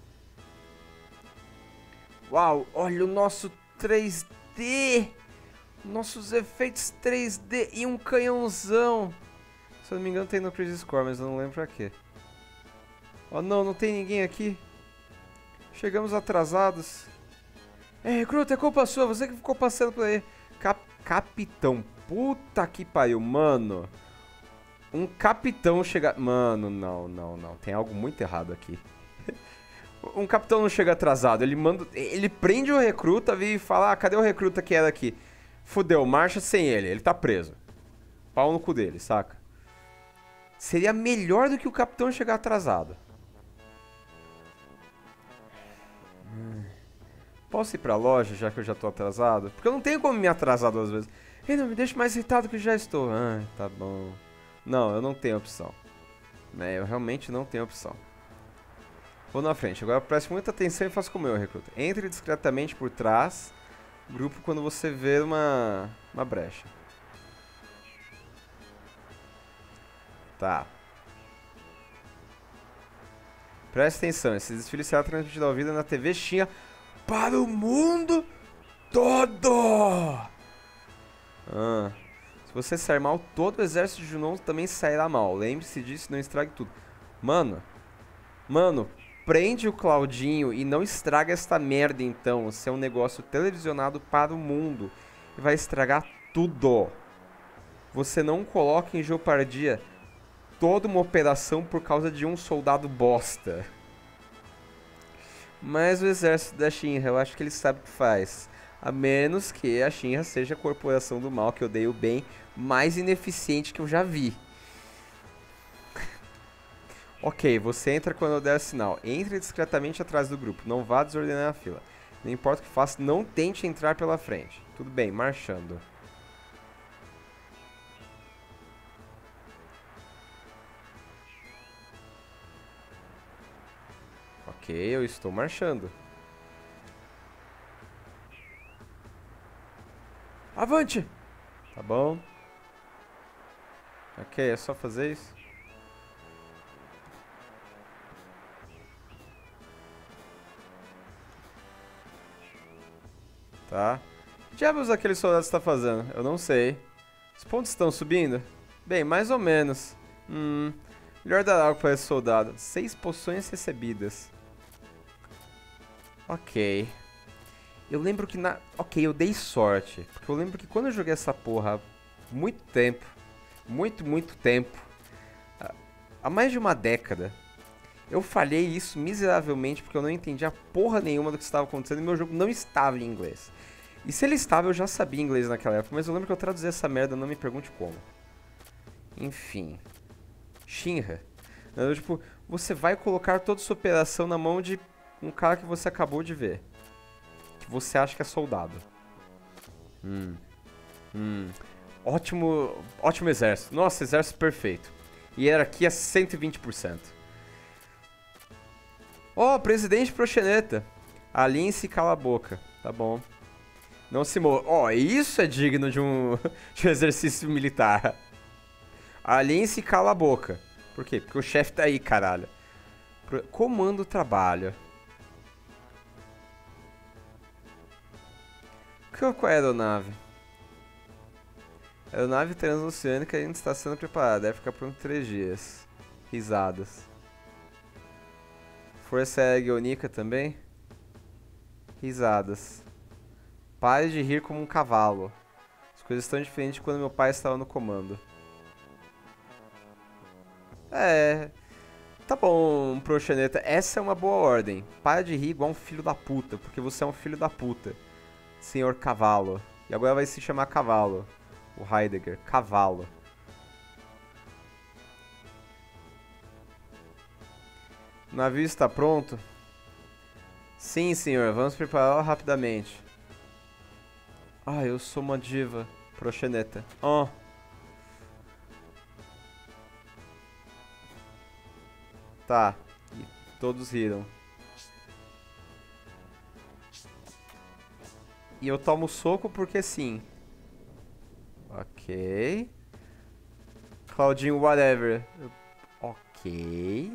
Uau, olha o nosso três D! Nossos efeitos três D e um canhãozão! Se eu não me engano tem no Crisis Core, mas eu não lembro pra quê. Oh não, não tem ninguém aqui. Chegamos atrasados. É, recruta, é culpa sua, você que ficou passando por aí. Cap capitão, puta que pariu, mano. Um capitão chega... Mano, não, não, não, tem algo muito errado aqui. Um capitão não chega atrasado, ele manda... Ele prende o recruta, vem e fala, ah, cadê o recruta que era aqui? Fudeu, marcha sem ele, ele tá preso. Pau no cu dele, saca? Seria melhor do que o capitão chegar atrasado. Hum. Posso ir pra loja, já que eu já tô atrasado? Porque eu não tenho como me atrasar duas vezes. Ei, não me deixe mais irritado que eu já estou. Ah, tá bom. Não, eu não tenho opção. Né, eu realmente não tenho opção. Vou na frente. Agora preste muita atenção e faça como eu, recruta. Entre discretamente por trás. Grupo quando você vê uma, uma brecha. Tá. Preste atenção. Esse desfile será transmitido ao vivo na T V Xinha para o mundo todo. Ah. Se você sair mal, todo o exército de Junon também sairá mal. Lembre-se disso e não estrague tudo. Mano. Mano. Prende o Claudinho e não estraga esta merda então. Isso é um negócio televisionado para o mundo. E vai estragar tudo. Você não coloca em Jeopardia toda uma operação por causa de um soldado bosta. Mas o exército da Shinra, eu acho que ele sabe o que faz. A menos que a Shinra seja a corporação do mal, que eu odeia o bem, mais ineficiente que eu já vi. Ok, você entra quando eu der sinal. Entre discretamente atrás do grupo. Não vá desordenar a fila. Não importa o que faça, não tente entrar pela frente. Tudo bem, marchando. Ok, eu estou marchando. Avante! Tá bom. Ok, é só fazer isso. Tá. Que diabos aquele soldado está fazendo? Eu não sei. Os pontos estão subindo? Bem, mais ou menos. Hum. Melhor dar algo para esse soldado. Seis poções recebidas. Ok. Eu lembro que na... Ok, eu dei sorte. Porque eu lembro que quando eu joguei essa porra há muito tempo. Muito, muito tempo. Há mais de uma década. Eu falhei isso miseravelmente porque eu não entendia porra nenhuma do que estava acontecendo e meu jogo não estava em inglês. E se ele estava, eu já sabia inglês naquela época, mas eu lembro que eu traduzi essa merda, não me pergunte como. Enfim. Shinra. Eu, tipo, você vai colocar toda sua operação na mão de um cara que você acabou de ver. Que você acha que é soldado. Hum. Hum. Ótimo, ótimo exército. Nossa, exército perfeito. Hierarquia cento e vinte por cento. Ó, oh, presidente Proxeneta. Alinhe-se e cala a boca. Tá bom. Não se mova. Ó, oh, isso é digno de um, de um exercício militar. Alinhe-se e cala a boca. Por quê? Porque o chefe tá aí, caralho. Comando o trabalho. Qual é a aeronave? Aeronave transoceânica ainda está sendo preparada. Deve ficar pronto em três dias. Risadas. Força Aérea Guionica também? Risadas. Pare de rir como um cavalo. As coisas estão diferentes de quando meu pai estava no comando. É... Tá bom, Proxeneta. Essa é uma boa ordem. Para de rir igual um filho da puta, porque você é um filho da puta. Senhor Cavalo. E agora vai se chamar Cavalo. O Heidegger. Cavalo. O navio está pronto? Sim, senhor. Vamos prepará-lo rapidamente. Ah, eu sou uma diva. Proxeneta. Oh. Tá. E todos riram. E eu tomo soco porque sim. Ok. Claudinho, whatever. Ok.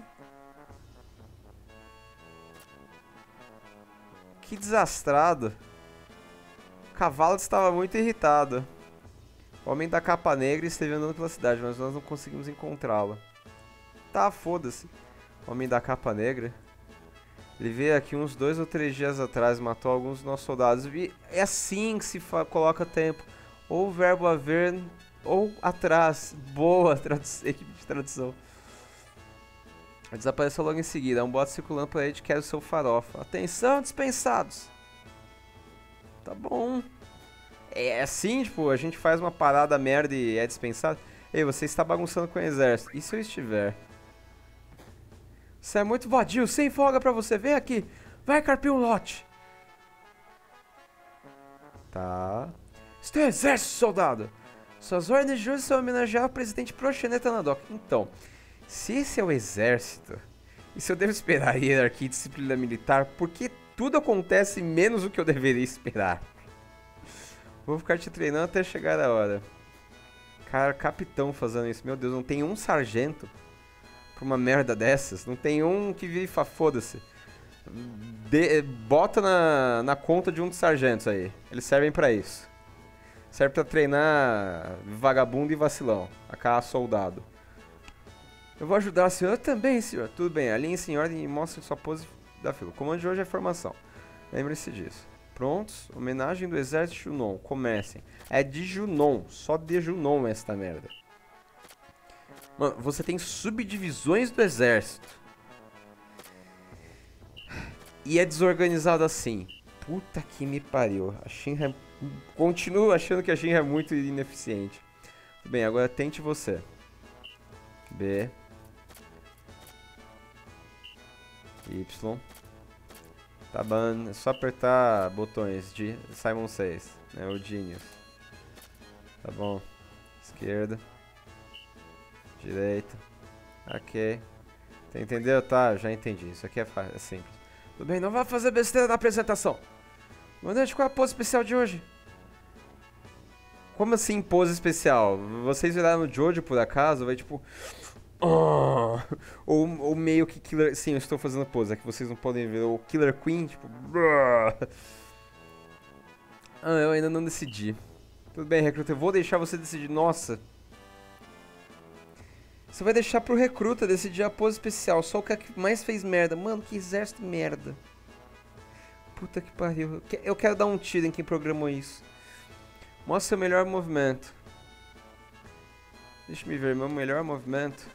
Que desastrado. O cavalo estava muito irritado. O homem da capa negra esteve andando pela cidade, mas nós não conseguimos encontrá-lo. Tá, foda-se. Homem da capa negra. Ele veio aqui uns dois ou três dias atrás, matou alguns dos nossos soldados. E é assim que se coloca tempo. Ou o verbo haver, ou atrás. Boa equipe de tradução. Desapareceu logo em seguida. Há um boato circulando por aí de que era o seu farofa. Atenção, dispensados. Tá bom. É assim, tipo, a gente faz uma parada merda e é dispensado. Ei, você está bagunçando com o exército. E se eu estiver? Você é muito vadio, sem folga pra você. Vem aqui. Vai carpir um lote. Tá. Isso é um exército, soldado. Suas ordens de hoje são homenagear o presidente Proxeneta na doca. Então, se esse é o exército, e se eu devo esperar hierarquia e disciplina militar, porque tudo acontece menos o que eu deveria esperar. Vou ficar te treinando até chegar a hora. Cara, capitão fazendo isso. Meu Deus, não tem um sargento pra uma merda dessas. Não tem um que vire e fala, foda-se. Bota na, na conta de um dos sargentos aí. Eles servem pra isso. Serve pra treinar vagabundo e vacilão. A cara soldado. Eu vou ajudar a senhora também, senhor. Tudo bem, alinhe-se em ordem e mostre sua pose da fila. O comando de hoje é formação. Lembre-se disso. Prontos? Homenagem do exército Junon. Comecem. É de Junon. Só de Junon esta merda. Mano, você tem subdivisões do exército. E é desorganizado assim. Puta que me pariu. A Shinra... Continuo achando que a Shinra é muito ineficiente. Tudo bem, agora tente você. B. Y. Tá bom, é só apertar botões de Simon seis, né, o Genius. Tá bom. Esquerda. Direita. Ok. Você entendeu? Tá, já entendi. Isso aqui é, é simples. Tudo bem, não vai fazer besteira na apresentação. Comandante, qual é a pose especial de hoje? Como assim pose especial? Vocês viraram no Jojo por acaso? Vai tipo... Oh, ou, ou meio que Killer... Sim, eu estou fazendo pose, é que vocês não podem ver. O Killer Queen, tipo... Ah, eu ainda não decidi. Tudo bem, recruta, eu vou deixar você decidir. Nossa. Você vai deixar pro recruta decidir a pose especial. Só o cara que mais fez merda. Mano, que exército merda. Puta que pariu. Eu quero dar um tiro em quem programou isso. Mostra seu melhor movimento. Deixa me ver, meu melhor movimento.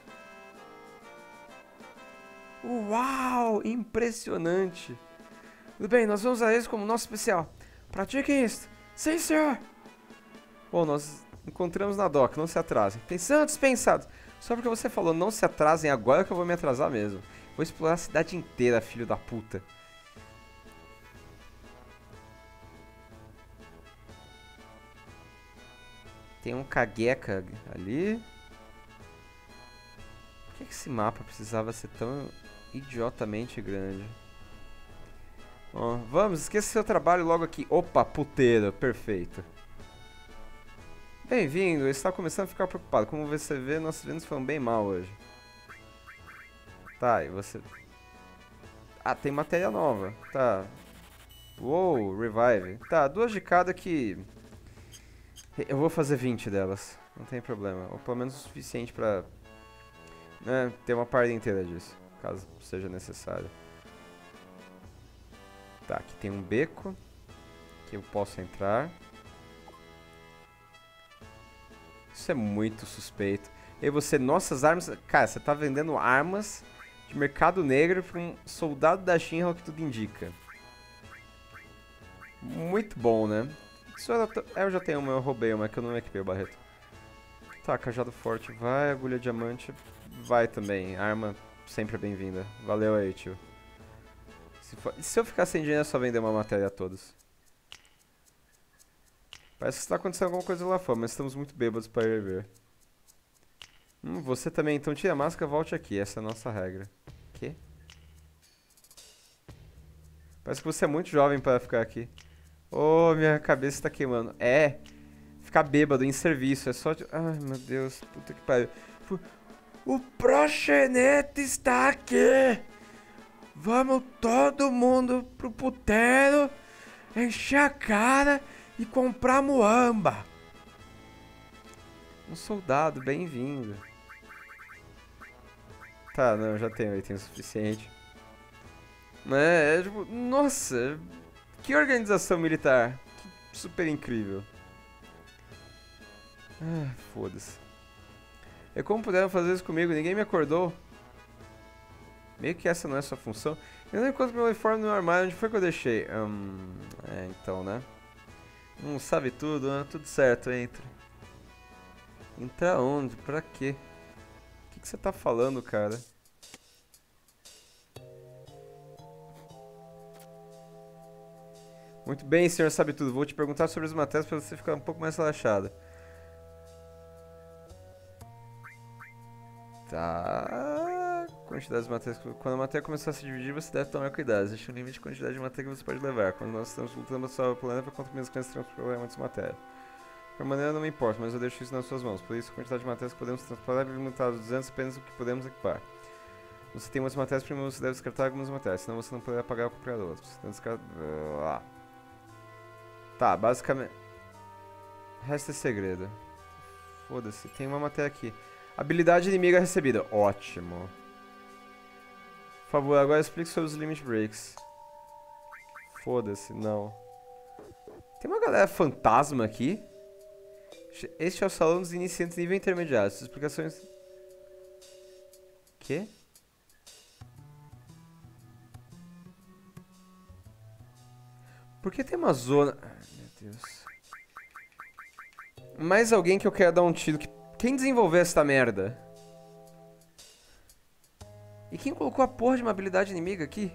Uau, impressionante. Tudo bem, nós vamos usar isso como nosso especial. Pratiquem isso. Sim, senhor. Bom, nós encontramos na doca, não se atrasem. Pensando, dispensados. Só porque você falou não se atrasem agora que eu vou me atrasar mesmo. Vou explorar a cidade inteira, filho da puta. Tem um cagueca ali. Por que esse mapa precisava ser tão idiotamente grande? Ó, vamos, esqueça seu trabalho logo aqui. Opa, puteiro, perfeito. Bem-vindo, eu estava começando a ficar preocupado. Como você vê, nossos vendas foram bem mal hoje. Tá, e você... Ah, tem matéria nova. Tá. Uou, revive. Tá, duas de cada que... Eu vou fazer vinte delas. Não tem problema. Ou pelo menos o suficiente pra... Né, ter uma parte inteira disso. Caso seja necessário. Tá, aqui tem um beco. Que eu posso entrar. Isso é muito suspeito. E aí você, nossas armas... Cara, você tá vendendo armas de mercado negro pra um soldado da Shinra, o que tudo indica. Muito bom, né? Isso eu, eu já tenho uma, eu roubei uma, que eu não equipei o Barreto. Tá, cajado forte vai, agulha diamante vai também. Arma sempre é bem-vinda. Valeu aí, tio. Se, for... e se eu ficar sem dinheiro, é só vender uma matéria a todos. Parece que está acontecendo alguma coisa lá fora, mas estamos muito bêbados para ir ver. Hum, você também, então tira a máscara, volte aqui. Essa é a nossa regra. Quê? Parece que você é muito jovem para ficar aqui. Oh, minha cabeça está queimando. É, ficar bêbado em serviço, é só de... Ai, meu Deus, puta que pariu. O proxenete está aqui! Vamos todo mundo pro puteiro, encher a cara e comprar muamba. Um soldado, bem-vindo. Tá, não, já tenho item o suficiente. É, é tipo, nossa, que organização militar. Que super incrível. Ah, foda-se. E como puderam fazer isso comigo? Ninguém me acordou. Meio que essa não é a sua função. Eu não encontro meu uniforme no armário. Onde foi que eu deixei? Hum, é, então, né? Não sabe tudo, né? Tudo certo, entra. Entra onde? Pra quê? O que, que você tá falando, cara? Muito bem, senhor sabe tudo. Vou te perguntar sobre as matérias pra você ficar um pouco mais relaxado. Tá... Quantidade de matérias. Quando a matéria começar a se dividir, você deve tomar cuidado. Existe um limite de quantidade de matéria que você pode levar. Quando nós estamos lutando a sua planeta, quanto menos crianças temos problemas de matéria. De qualquer maneira, não me importa, mas eu deixo isso nas suas mãos. Por isso, a quantidade de matérias que podemos transportar é limitada a duzentos, apenas o que podemos equipar. Você tem muitas matérias, primeiro você deve descartar algumas matérias, senão você não poderá pagar ou comprar outras. Então, descarta... ah. Tá, basicamente... Resta segredo. Foda-se, tem uma matéria aqui. Habilidade inimiga recebida. Ótimo. Por favor, agora explique sobre os limit breaks. Foda-se, não. Tem uma galera fantasma aqui. Este é o salão dos iniciantes nível intermediário. As explicações... Quê? Por que tem uma zona... Ai, meu Deus. Mais alguém que eu quero dar um tiro. Quem desenvolveu essa merda? E quem colocou a porra de uma habilidade inimiga aqui?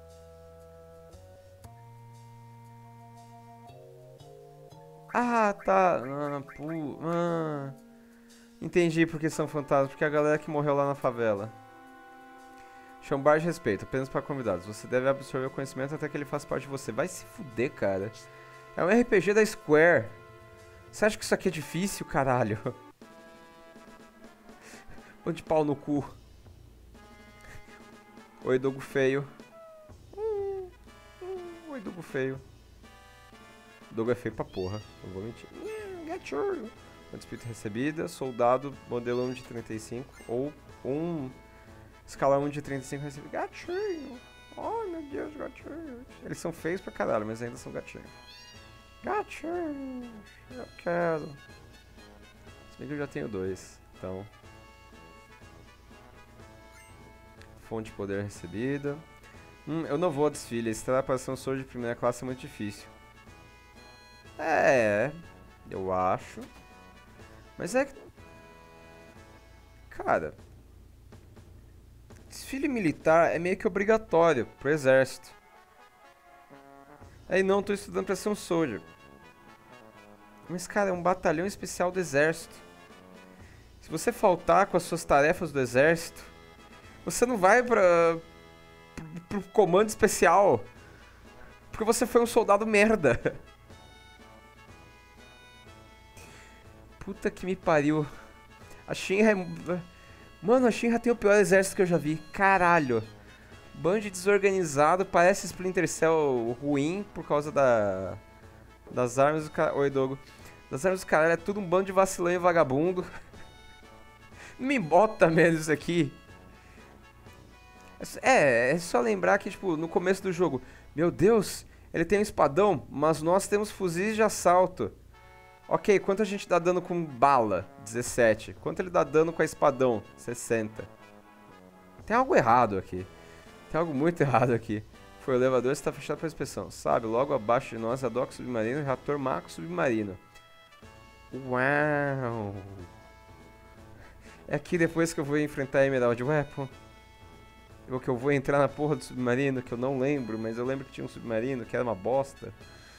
Ah, tá. Ah, pu... ah. Entendi porque são fantasmas. Porque a galera que morreu lá na favela. Chambar de respeito, apenas para convidados. Você deve absorver o conhecimento até que ele faça parte de você. Vai se fuder, cara. É um R P G da Square. Você acha que isso aqui é difícil, caralho? Pão de pau no cu. Oi, Dogo feio. Hum, hum, oi, Dogo feio. Dogo é feio pra porra, não vou mentir. Gatilho. Uma disputa recebida, soldado, modelo um de trinta e cinco. Ou um escala um de trinta e cinco recebido. Gatinho. Oh, meu Deus, gatinho. Eles são feios pra caralho, mas ainda são gatinhos. Gatinho. Eu quero. Se bem que eu já tenho dois, então... Fonte de poder recebida. Hum, eu não vou ao desfile. Estar para ser um sword de primeira classe é muito difícil. É, eu acho. Mas é que... Cara... Desfile militar é meio que obrigatório pro exército. Aí não, tô estudando pra ser um soldier. Mas, cara, é um batalhão especial do exército. Se você faltar com as suas tarefas do exército, você não vai pra... pro comando especial. Porque você foi um soldado merda. Puta que me pariu. A Shinra é... Mano, a Shinra tem o pior exército que eu já vi. Caralho. Band desorganizado, parece Splinter Cell ruim por causa da... das armas do cara... Oi, Dogo. Das armas do caralho, é tudo um bando de vacilão e vagabundo. Não me bota menos isso aqui. É, é só lembrar que, tipo, no começo do jogo, meu Deus, ele tem um espadão, mas nós temos fuzis de assalto. Ok, quanto a gente dá dano com bala? dezessete. Quanto ele dá dano com a espadão? sessenta. Tem algo errado aqui. Tem algo muito errado aqui. Foi o elevador está fechado para inspeção. Sabe, logo abaixo de nós a dock submarino e o reator macro submarino. Uau! É aqui depois que eu vou enfrentar a Emerald Weapon. Ou que eu vou entrar na porra do submarino, que eu não lembro, mas eu lembro que tinha um submarino que era uma bosta.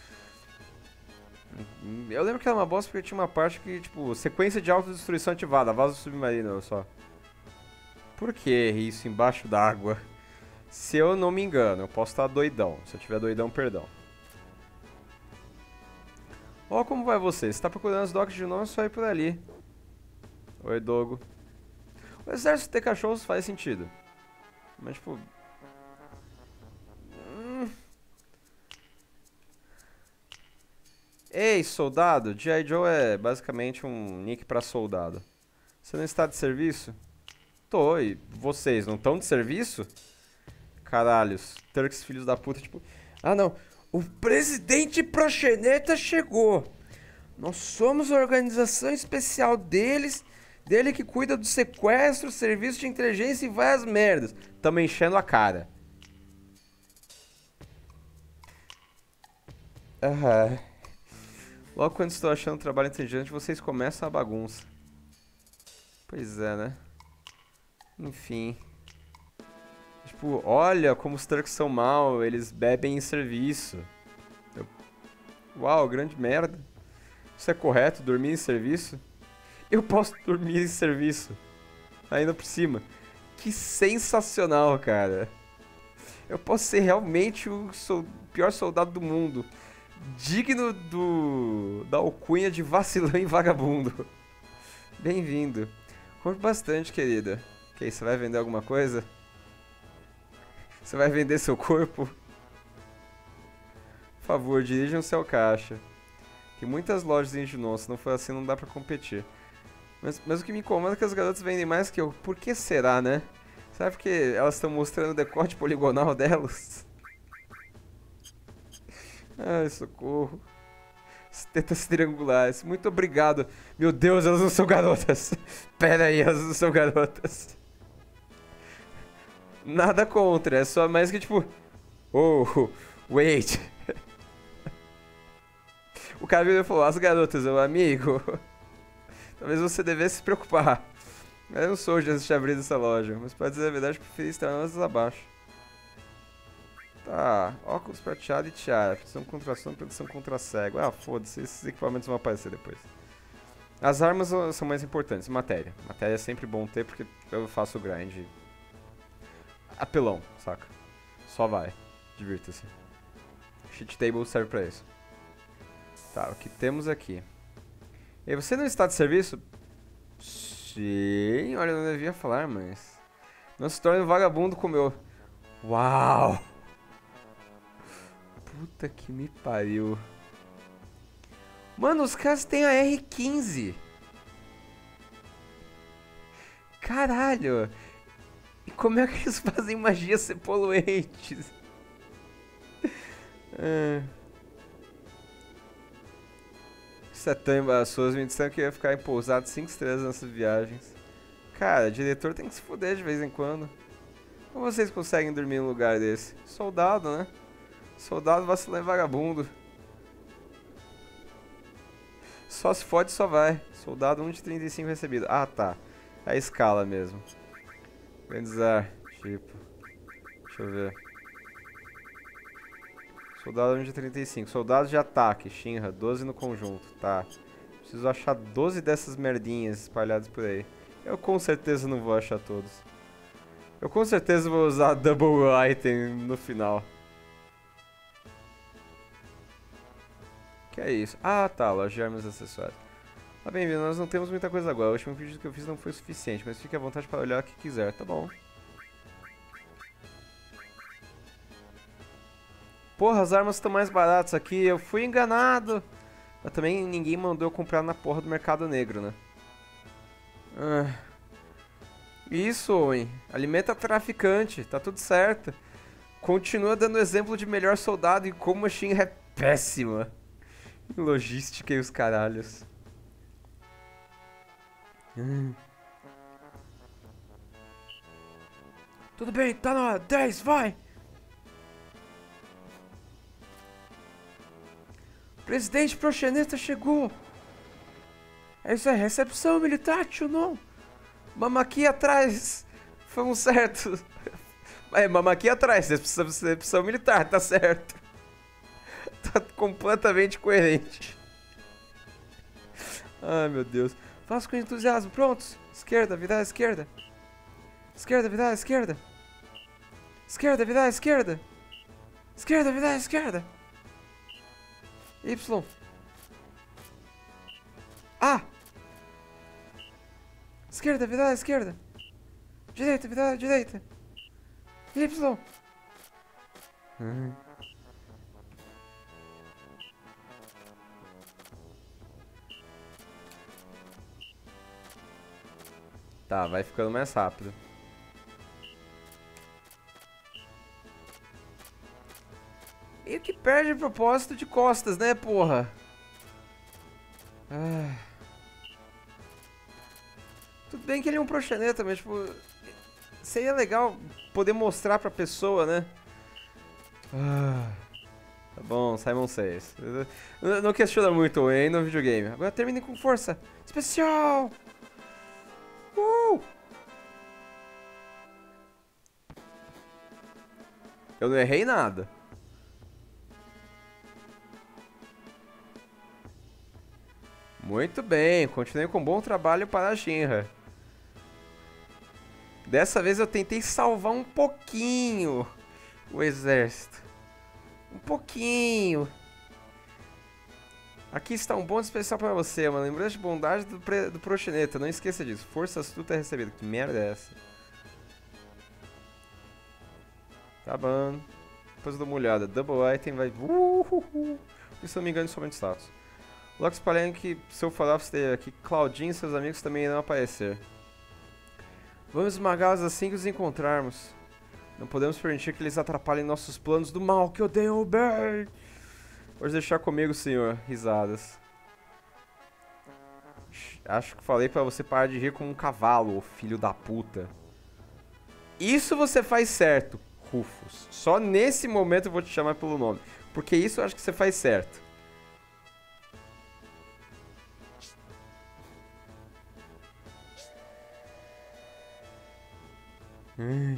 Eu lembro que era uma bosta porque tinha uma parte que, tipo, sequência de autodestruição ativada, vaso submarino, só. Por que isso embaixo d'água? Se eu não me engano, eu posso estar doidão. Se eu tiver doidão, perdão. Ó, como vai você? Você tá procurando as docks de novo, é só ir por ali. Oi, Dogo. O exército ter cachorros faz sentido. Mas, tipo... Hum... Ei, soldado. G I. Joe é basicamente um nick pra soldado. Você não está de serviço? Tô, e vocês não estão de serviço? Caralhos. Turks, filhos da puta, tipo... Ah, não. O presidente Proxeneta chegou. Nós somos a organização especial deles... Dele que cuida do sequestro, serviço de inteligência e várias merdas. Tamo enchendo a cara. Aham. Logo quando estou achando o trabalho inteligente, vocês começam a bagunça. Pois é, né? Enfim. Tipo, olha como os Turks são mal, eles bebem em serviço. Eu... Uau, grande merda. Isso é correto, dormir em serviço? Eu posso dormir em serviço. Ainda por cima. Que sensacional, cara. Eu posso ser realmente o sol- pior soldado do mundo. Digno do da alcunha de vacilão e vagabundo. Bem-vindo. Compre bastante, querida. Ok, você vai vender alguma coisa? Você vai vender seu corpo? Por favor, dirijam-se ao caixa. Tem muitas lojas em Junon, se não for assim não dá pra competir. Mas, mas o que me incomoda é que as garotas vendem mais que eu. Por que será, né? Será porque elas estão mostrando o decote poligonal delas? Ai, socorro. As tetas triangulares. Muito obrigado. Meu Deus, elas não são garotas. Pera aí, elas não são garotas. Nada contra, é só mais que tipo... Oh, wait. O cara veio e falou, as garotas, meu amigo... Talvez você devesse se preocupar. Eu não sou de te abrir essa loja, mas pra dizer a verdade, preferi estar mais abaixo. Tá, óculos prateado e tiara. Proteção contra sono, proteção contra cego. Ah, foda-se, esses equipamentos vão aparecer depois. As armas são mais importantes. Matéria. Matéria é sempre bom ter porque eu faço grind. Apelão, saca? Só vai. Divirta-se. Cheat table serve pra isso. Tá, o que temos aqui? E você não está de serviço? Sim, olha, eu não devia falar, mas... Não se torne um vagabundo como eu. Uau! Puta que me pariu. Mano, os caras têm a R quinze. Caralho! E como é que eles fazem magia ser poluentes? Ah... Setembro, as suas me disseram que ia ficar empousado cinco estrelas nessas viagens. Cara, diretor tem que se fuder de vez em quando. Como vocês conseguem dormir em um lugar desse? Soldado, né? Soldado vacilão e vagabundo. Só se fode, só vai. Soldado um de trinta e cinco recebido. Ah, tá. É a escala mesmo. Organizar. Tipo. Deixa eu ver. Soldado um de trinta e cinco. Soldados de ataque. Shinra. doze no conjunto. Tá. Preciso achar doze dessas merdinhas espalhadas por aí. Eu com certeza não vou achar todos. Eu com certeza vou usar double item no final. Que é isso? Ah, tá. Loja de armas e acessórios. Ah, bem-vindo. Nós não temos muita coisa agora. O último vídeo que eu fiz não foi o suficiente, mas fique à vontade para olhar o que quiser. Tá bom. Porra, as armas estão mais baratas aqui. Eu fui enganado. Mas também ninguém mandou eu comprar na porra do mercado negro, né? Ah. Isso, Owen. Alimenta traficante, tá tudo certo. Continua dando exemplo de melhor soldado e como a Shinra é péssima. Logística e os caralhos. Hum. Tudo bem, tá na hora. dez, vai! Presidente Proxeneta chegou. É isso aí, recepção militar, tio, não. Mamaqui atrás. Fomos certos. É, mamaqui atrás, recepção militar, tá certo. Tá completamente coerente. Ai, meu Deus. Faça com entusiasmo, prontos. Esquerda, virar à esquerda. Esquerda, virar à esquerda. Esquerda, virar à esquerda. Esquerda, virar à esquerda. Y. A. Esquerda, virar à esquerda. Direita, virar à direita. Y. Hum. Tá, vai ficando mais rápido. E que perde o propósito de costas, né, porra? Ah. Tudo bem que ele é um proxeneta, mas, tipo... seria legal poder mostrar pra pessoa, né? Ah. Tá bom, Simon seis. Não questiona muito, hein, no videogame. Agora termine com força. Especial! Uh! Eu não errei nada. Muito bem, continuei com um bom trabalho para a Shinra. Dessa vez eu tentei salvar um pouquinho o exército. Um pouquinho. Aqui está um bônus especial para você, uma lembrança de bondade do, pre, do Proxeneta. Não esqueça disso. Força astuta recebida. Que merda é essa? Tá bom. Depois eu dou uma olhada. Double item vai... Uhuhu. E se não me engano, somente status. Logo espalhando que seu farofa esteja aqui. Claudinho e seus amigos também irão aparecer. Vamos esmagá-los assim que os encontrarmos. Não podemos permitir que eles atrapalhem nossos planos do mal que odeiam o bem. Pode deixar comigo, senhor. Risadas. Acho que falei pra você parar de rir como um cavalo, ô filho da puta. Isso você faz certo, Rufus. Só nesse momento eu vou te chamar pelo nome. Porque isso eu acho que você faz certo. Hum.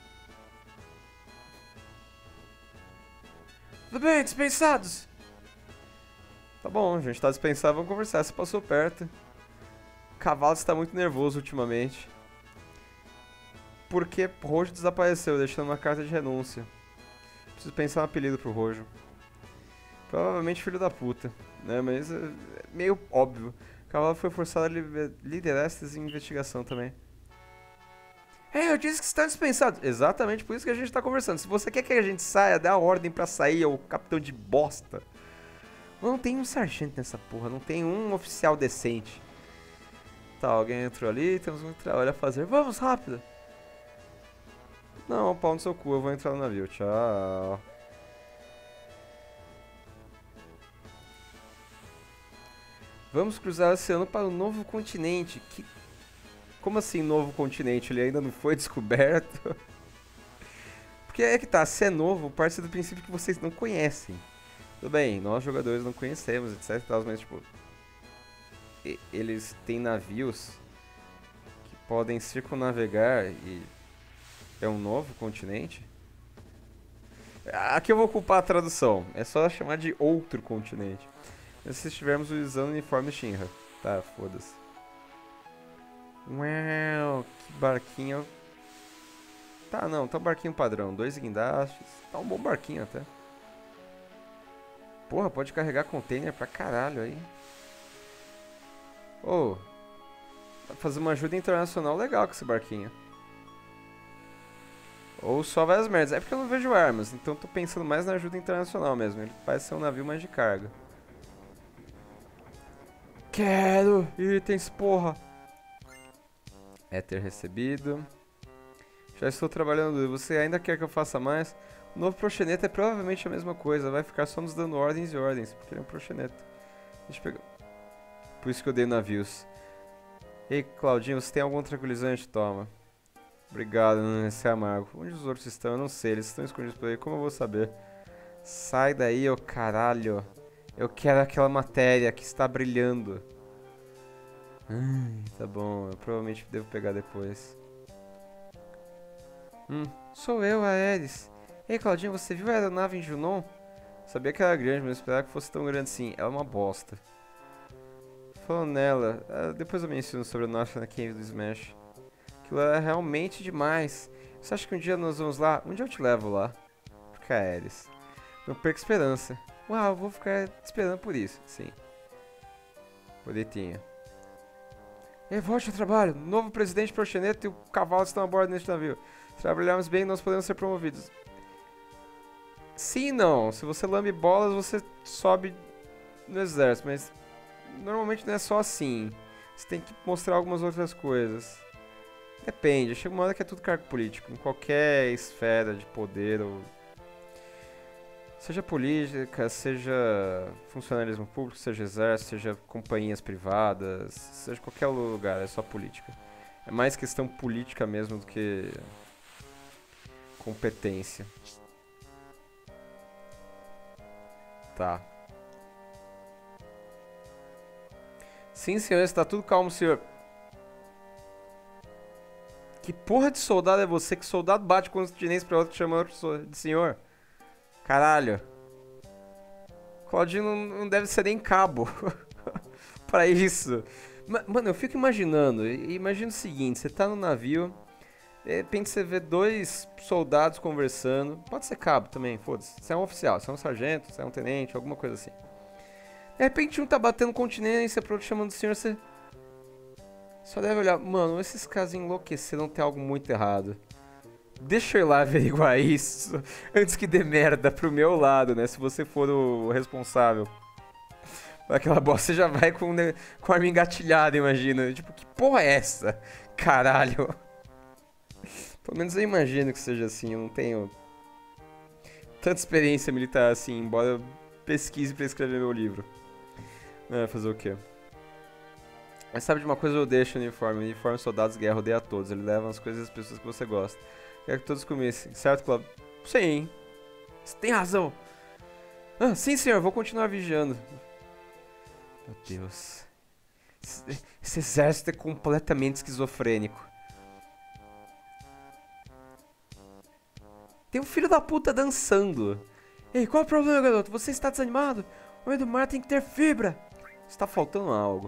Tudo bem, dispensados. Tá bom, a gente tá dispensado, vamos conversar. Você passou perto. O cavalo está muito nervoso ultimamente. Porque Rojo desapareceu, deixando uma carta de renúncia. Preciso pensar um apelido pro Rojo. Provavelmente filho da puta, né? Mas é meio óbvio. O cavalo foi forçado a liderar essa investigação também. Ei, eu disse que você está dispensado. Exatamente por isso que a gente está conversando. Se você quer que a gente saia, dá a ordem pra sair, ô capitão de bosta. Não tem um sargento nessa porra, não tem um oficial decente. Tá, alguém entrou ali, temos um trabalho a fazer. Vamos, rápido. Não, pau no seu cu, eu vou entrar no navio. Tchau. Vamos cruzar o oceano para um novo continente. Que... Como assim novo continente? Ele ainda não foi descoberto? Porque é que tá, se é novo, parte do princípio que vocês não conhecem. Tudo bem, nós jogadores não conhecemos, etc e tal, mas tipo... Eles têm navios que podem circunnavegar e... É um novo continente? Aqui eu vou culpar a tradução. É só chamar de outro continente. Mas se estivermos usando o uniforme Shinra. Tá, foda-se. Uau, que barquinho. Tá, não, tá um barquinho padrão. Dois guindastes. Tá um bom barquinho até. Porra, pode carregar container pra caralho aí. Ô, oh, vai fazer uma ajuda internacional legal com esse barquinho. Ou só várias merdas. É porque eu não vejo armas, então tô pensando mais na ajuda internacional mesmo. Ele parece ser um navio mais de carga. Quero itens, porra. É ter recebido. Já estou trabalhando. Você ainda quer que eu faça mais? O novo proxeneta é provavelmente a mesma coisa. Vai ficar só nos dando ordens e ordens. Porque ele é um proxeneta. Deixa eu pegar. Por isso que eu dei navios. Ei, Claudinho, você tem algum tranquilizante? Toma. Obrigado, esse é amargo. Onde os outros estão? Eu não sei. Eles estão escondidos por aí. Como eu vou saber? Sai daí, ô caralho. Eu quero aquela matéria que está brilhando. Ai, tá bom. Eu provavelmente devo pegar depois. Hum, sou eu, Aeris. Ei, Claudinho, você viu a aeronave em Junon? Sabia que era grande, mas não esperava que fosse tão grande assim. Ela é uma bosta. Falando nela, uh, depois eu menciono sobre a nossa Cave do Smash. Aquilo é realmente demais. Você acha que um dia nós vamos lá? Um dia eu te levo lá. Porque a Aeris. Não perca esperança. Uau, eu vou ficar esperando por isso. Sim. Bonitinho. Ei, volte ao trabalho. Novo presidente proxeneta e o cavalo estão a bordo neste navio. Trabalharmos bem, nós podemos ser promovidos. Sim e não. Se você lambe bolas, você sobe no exército. Mas normalmente não é só assim. Você tem que mostrar algumas outras coisas. Depende. Chega uma hora que é tudo cargo político. Em qualquer esfera de poder ou... Seja política, seja funcionalismo público, seja exército, seja companhias privadas, seja qualquer lugar, é só política. É mais questão política mesmo do que competência. Tá. Sim, senhor, está tudo calmo, senhor. Que porra de soldado é você? Que soldado bate com os chineses pra outro chamando de senhor? Caralho. Claudinho não, não deve ser nem cabo pra isso. Mano, eu fico imaginando. Imagina o seguinte, você tá no navio, de repente você vê dois soldados conversando. Pode ser cabo também, foda-se. Você é um oficial, você é um sargento, você é um tenente, alguma coisa assim. De repente um tá batendo continência pro outro chamando de senhor, você... Só deve olhar, mano, esses caras enlouqueceram, tem algo muito errado. Deixa eu ir lá averiguar isso antes que dê merda pro meu lado, né? Se você for o responsável. Aquela bosta, você já vai com, né, com a arma engatilhada, imagina. Tipo, que porra é essa? Caralho. Pelo menos eu imagino que seja assim. Eu não tenho tanta experiência militar assim, embora eu pesquise pra escrever meu livro. É, fazer o quê? Mas sabe de uma coisa, eu deixo o uniforme. O uniforme soldados guerra odeia a todos. Ele leva as coisas e as pessoas que você gosta. Quero que todos comessem, certo, Cláudio? Sim. Você tem razão. Ah, sim, senhor. Vou continuar vigiando. Meu Deus. Esse, esse exército é completamente esquizofrênico. Tem um filho da puta dançando. Ei, qual é o problema, garoto? Você está desanimado? O meio do mar tem que ter fibra. Está faltando algo.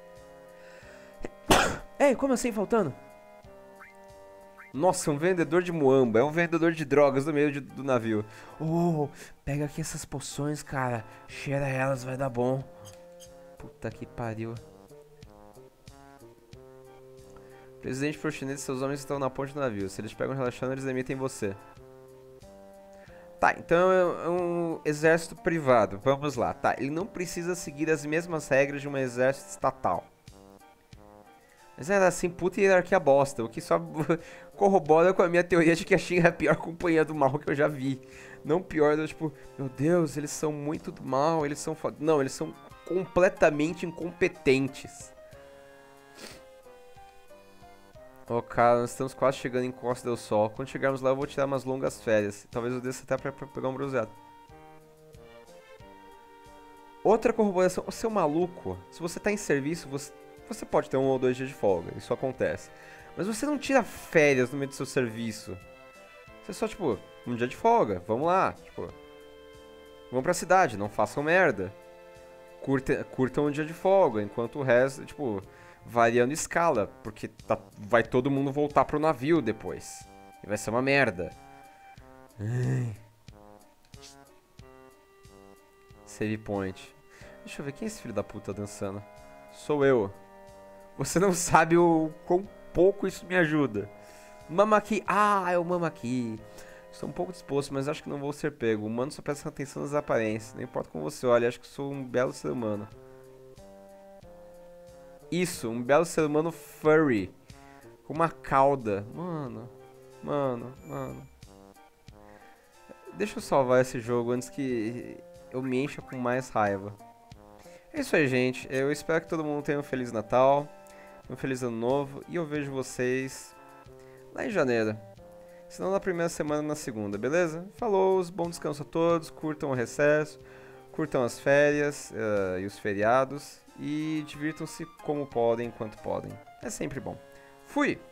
Ei, como assim faltando? Nossa, um vendedor de muamba. É um vendedor de drogas no meio de, do navio. Oh, pega aqui essas poções, cara. Cheira elas, vai dar bom. Puta que pariu. Presidente Proxeneta e seus homens estão na ponte do navio. Se eles pegam relaxando, eles emitem você. Tá, então é um exército privado. Vamos lá, tá. Ele não precisa seguir as mesmas regras de um exército estatal. Mas era assim, puta hierarquia bosta, o que só corrobora com a minha teoria de que a China é a pior companhia do mal que eu já vi. Não pior, do tipo, meu Deus, eles são muito do mal, eles são foda. Não, eles são completamente incompetentes. Ó, oh, cara, nós estamos quase chegando em Costa del Sol. Quando chegarmos lá eu vou tirar umas longas férias. Talvez eu desça até pra, pra pegar um bronzeado. Outra corroboração, ô seu maluco, se você tá em serviço, você... Você pode ter um ou dois dias de folga, isso acontece. Mas você não tira férias no meio do seu serviço. Você só, tipo, um dia de folga, vamos lá. Tipo, vamos pra cidade, não façam merda. Curta, curtam um dia de folga, enquanto o resto, tipo, variando escala. Porque tá, vai todo mundo voltar pro navio depois. E vai ser uma merda. Ai. Save point. Deixa eu ver, quem é esse filho da puta dançando? Sou eu. Você não sabe o quão pouco isso me ajuda. Mamaki. Ah, é o Mamaki. Estou um pouco disposto, mas acho que não vou ser pego. O humano só presta atenção nas aparências. Não importa como você olha, acho que sou um belo ser humano. Isso, um belo ser humano furry. Com uma cauda. Mano, mano, mano. Deixa eu salvar esse jogo antes que eu me encha com mais raiva. É isso aí, gente. Eu espero que todo mundo tenha um Feliz Natal, um Feliz Ano Novo. E eu vejo vocês lá em janeiro. Se não na primeira semana, na segunda, beleza? Falou, bom descanso a todos. Curtam o recesso, curtam as férias uh, e os feriados. E divirtam-se como podem, enquanto podem. É sempre bom. Fui!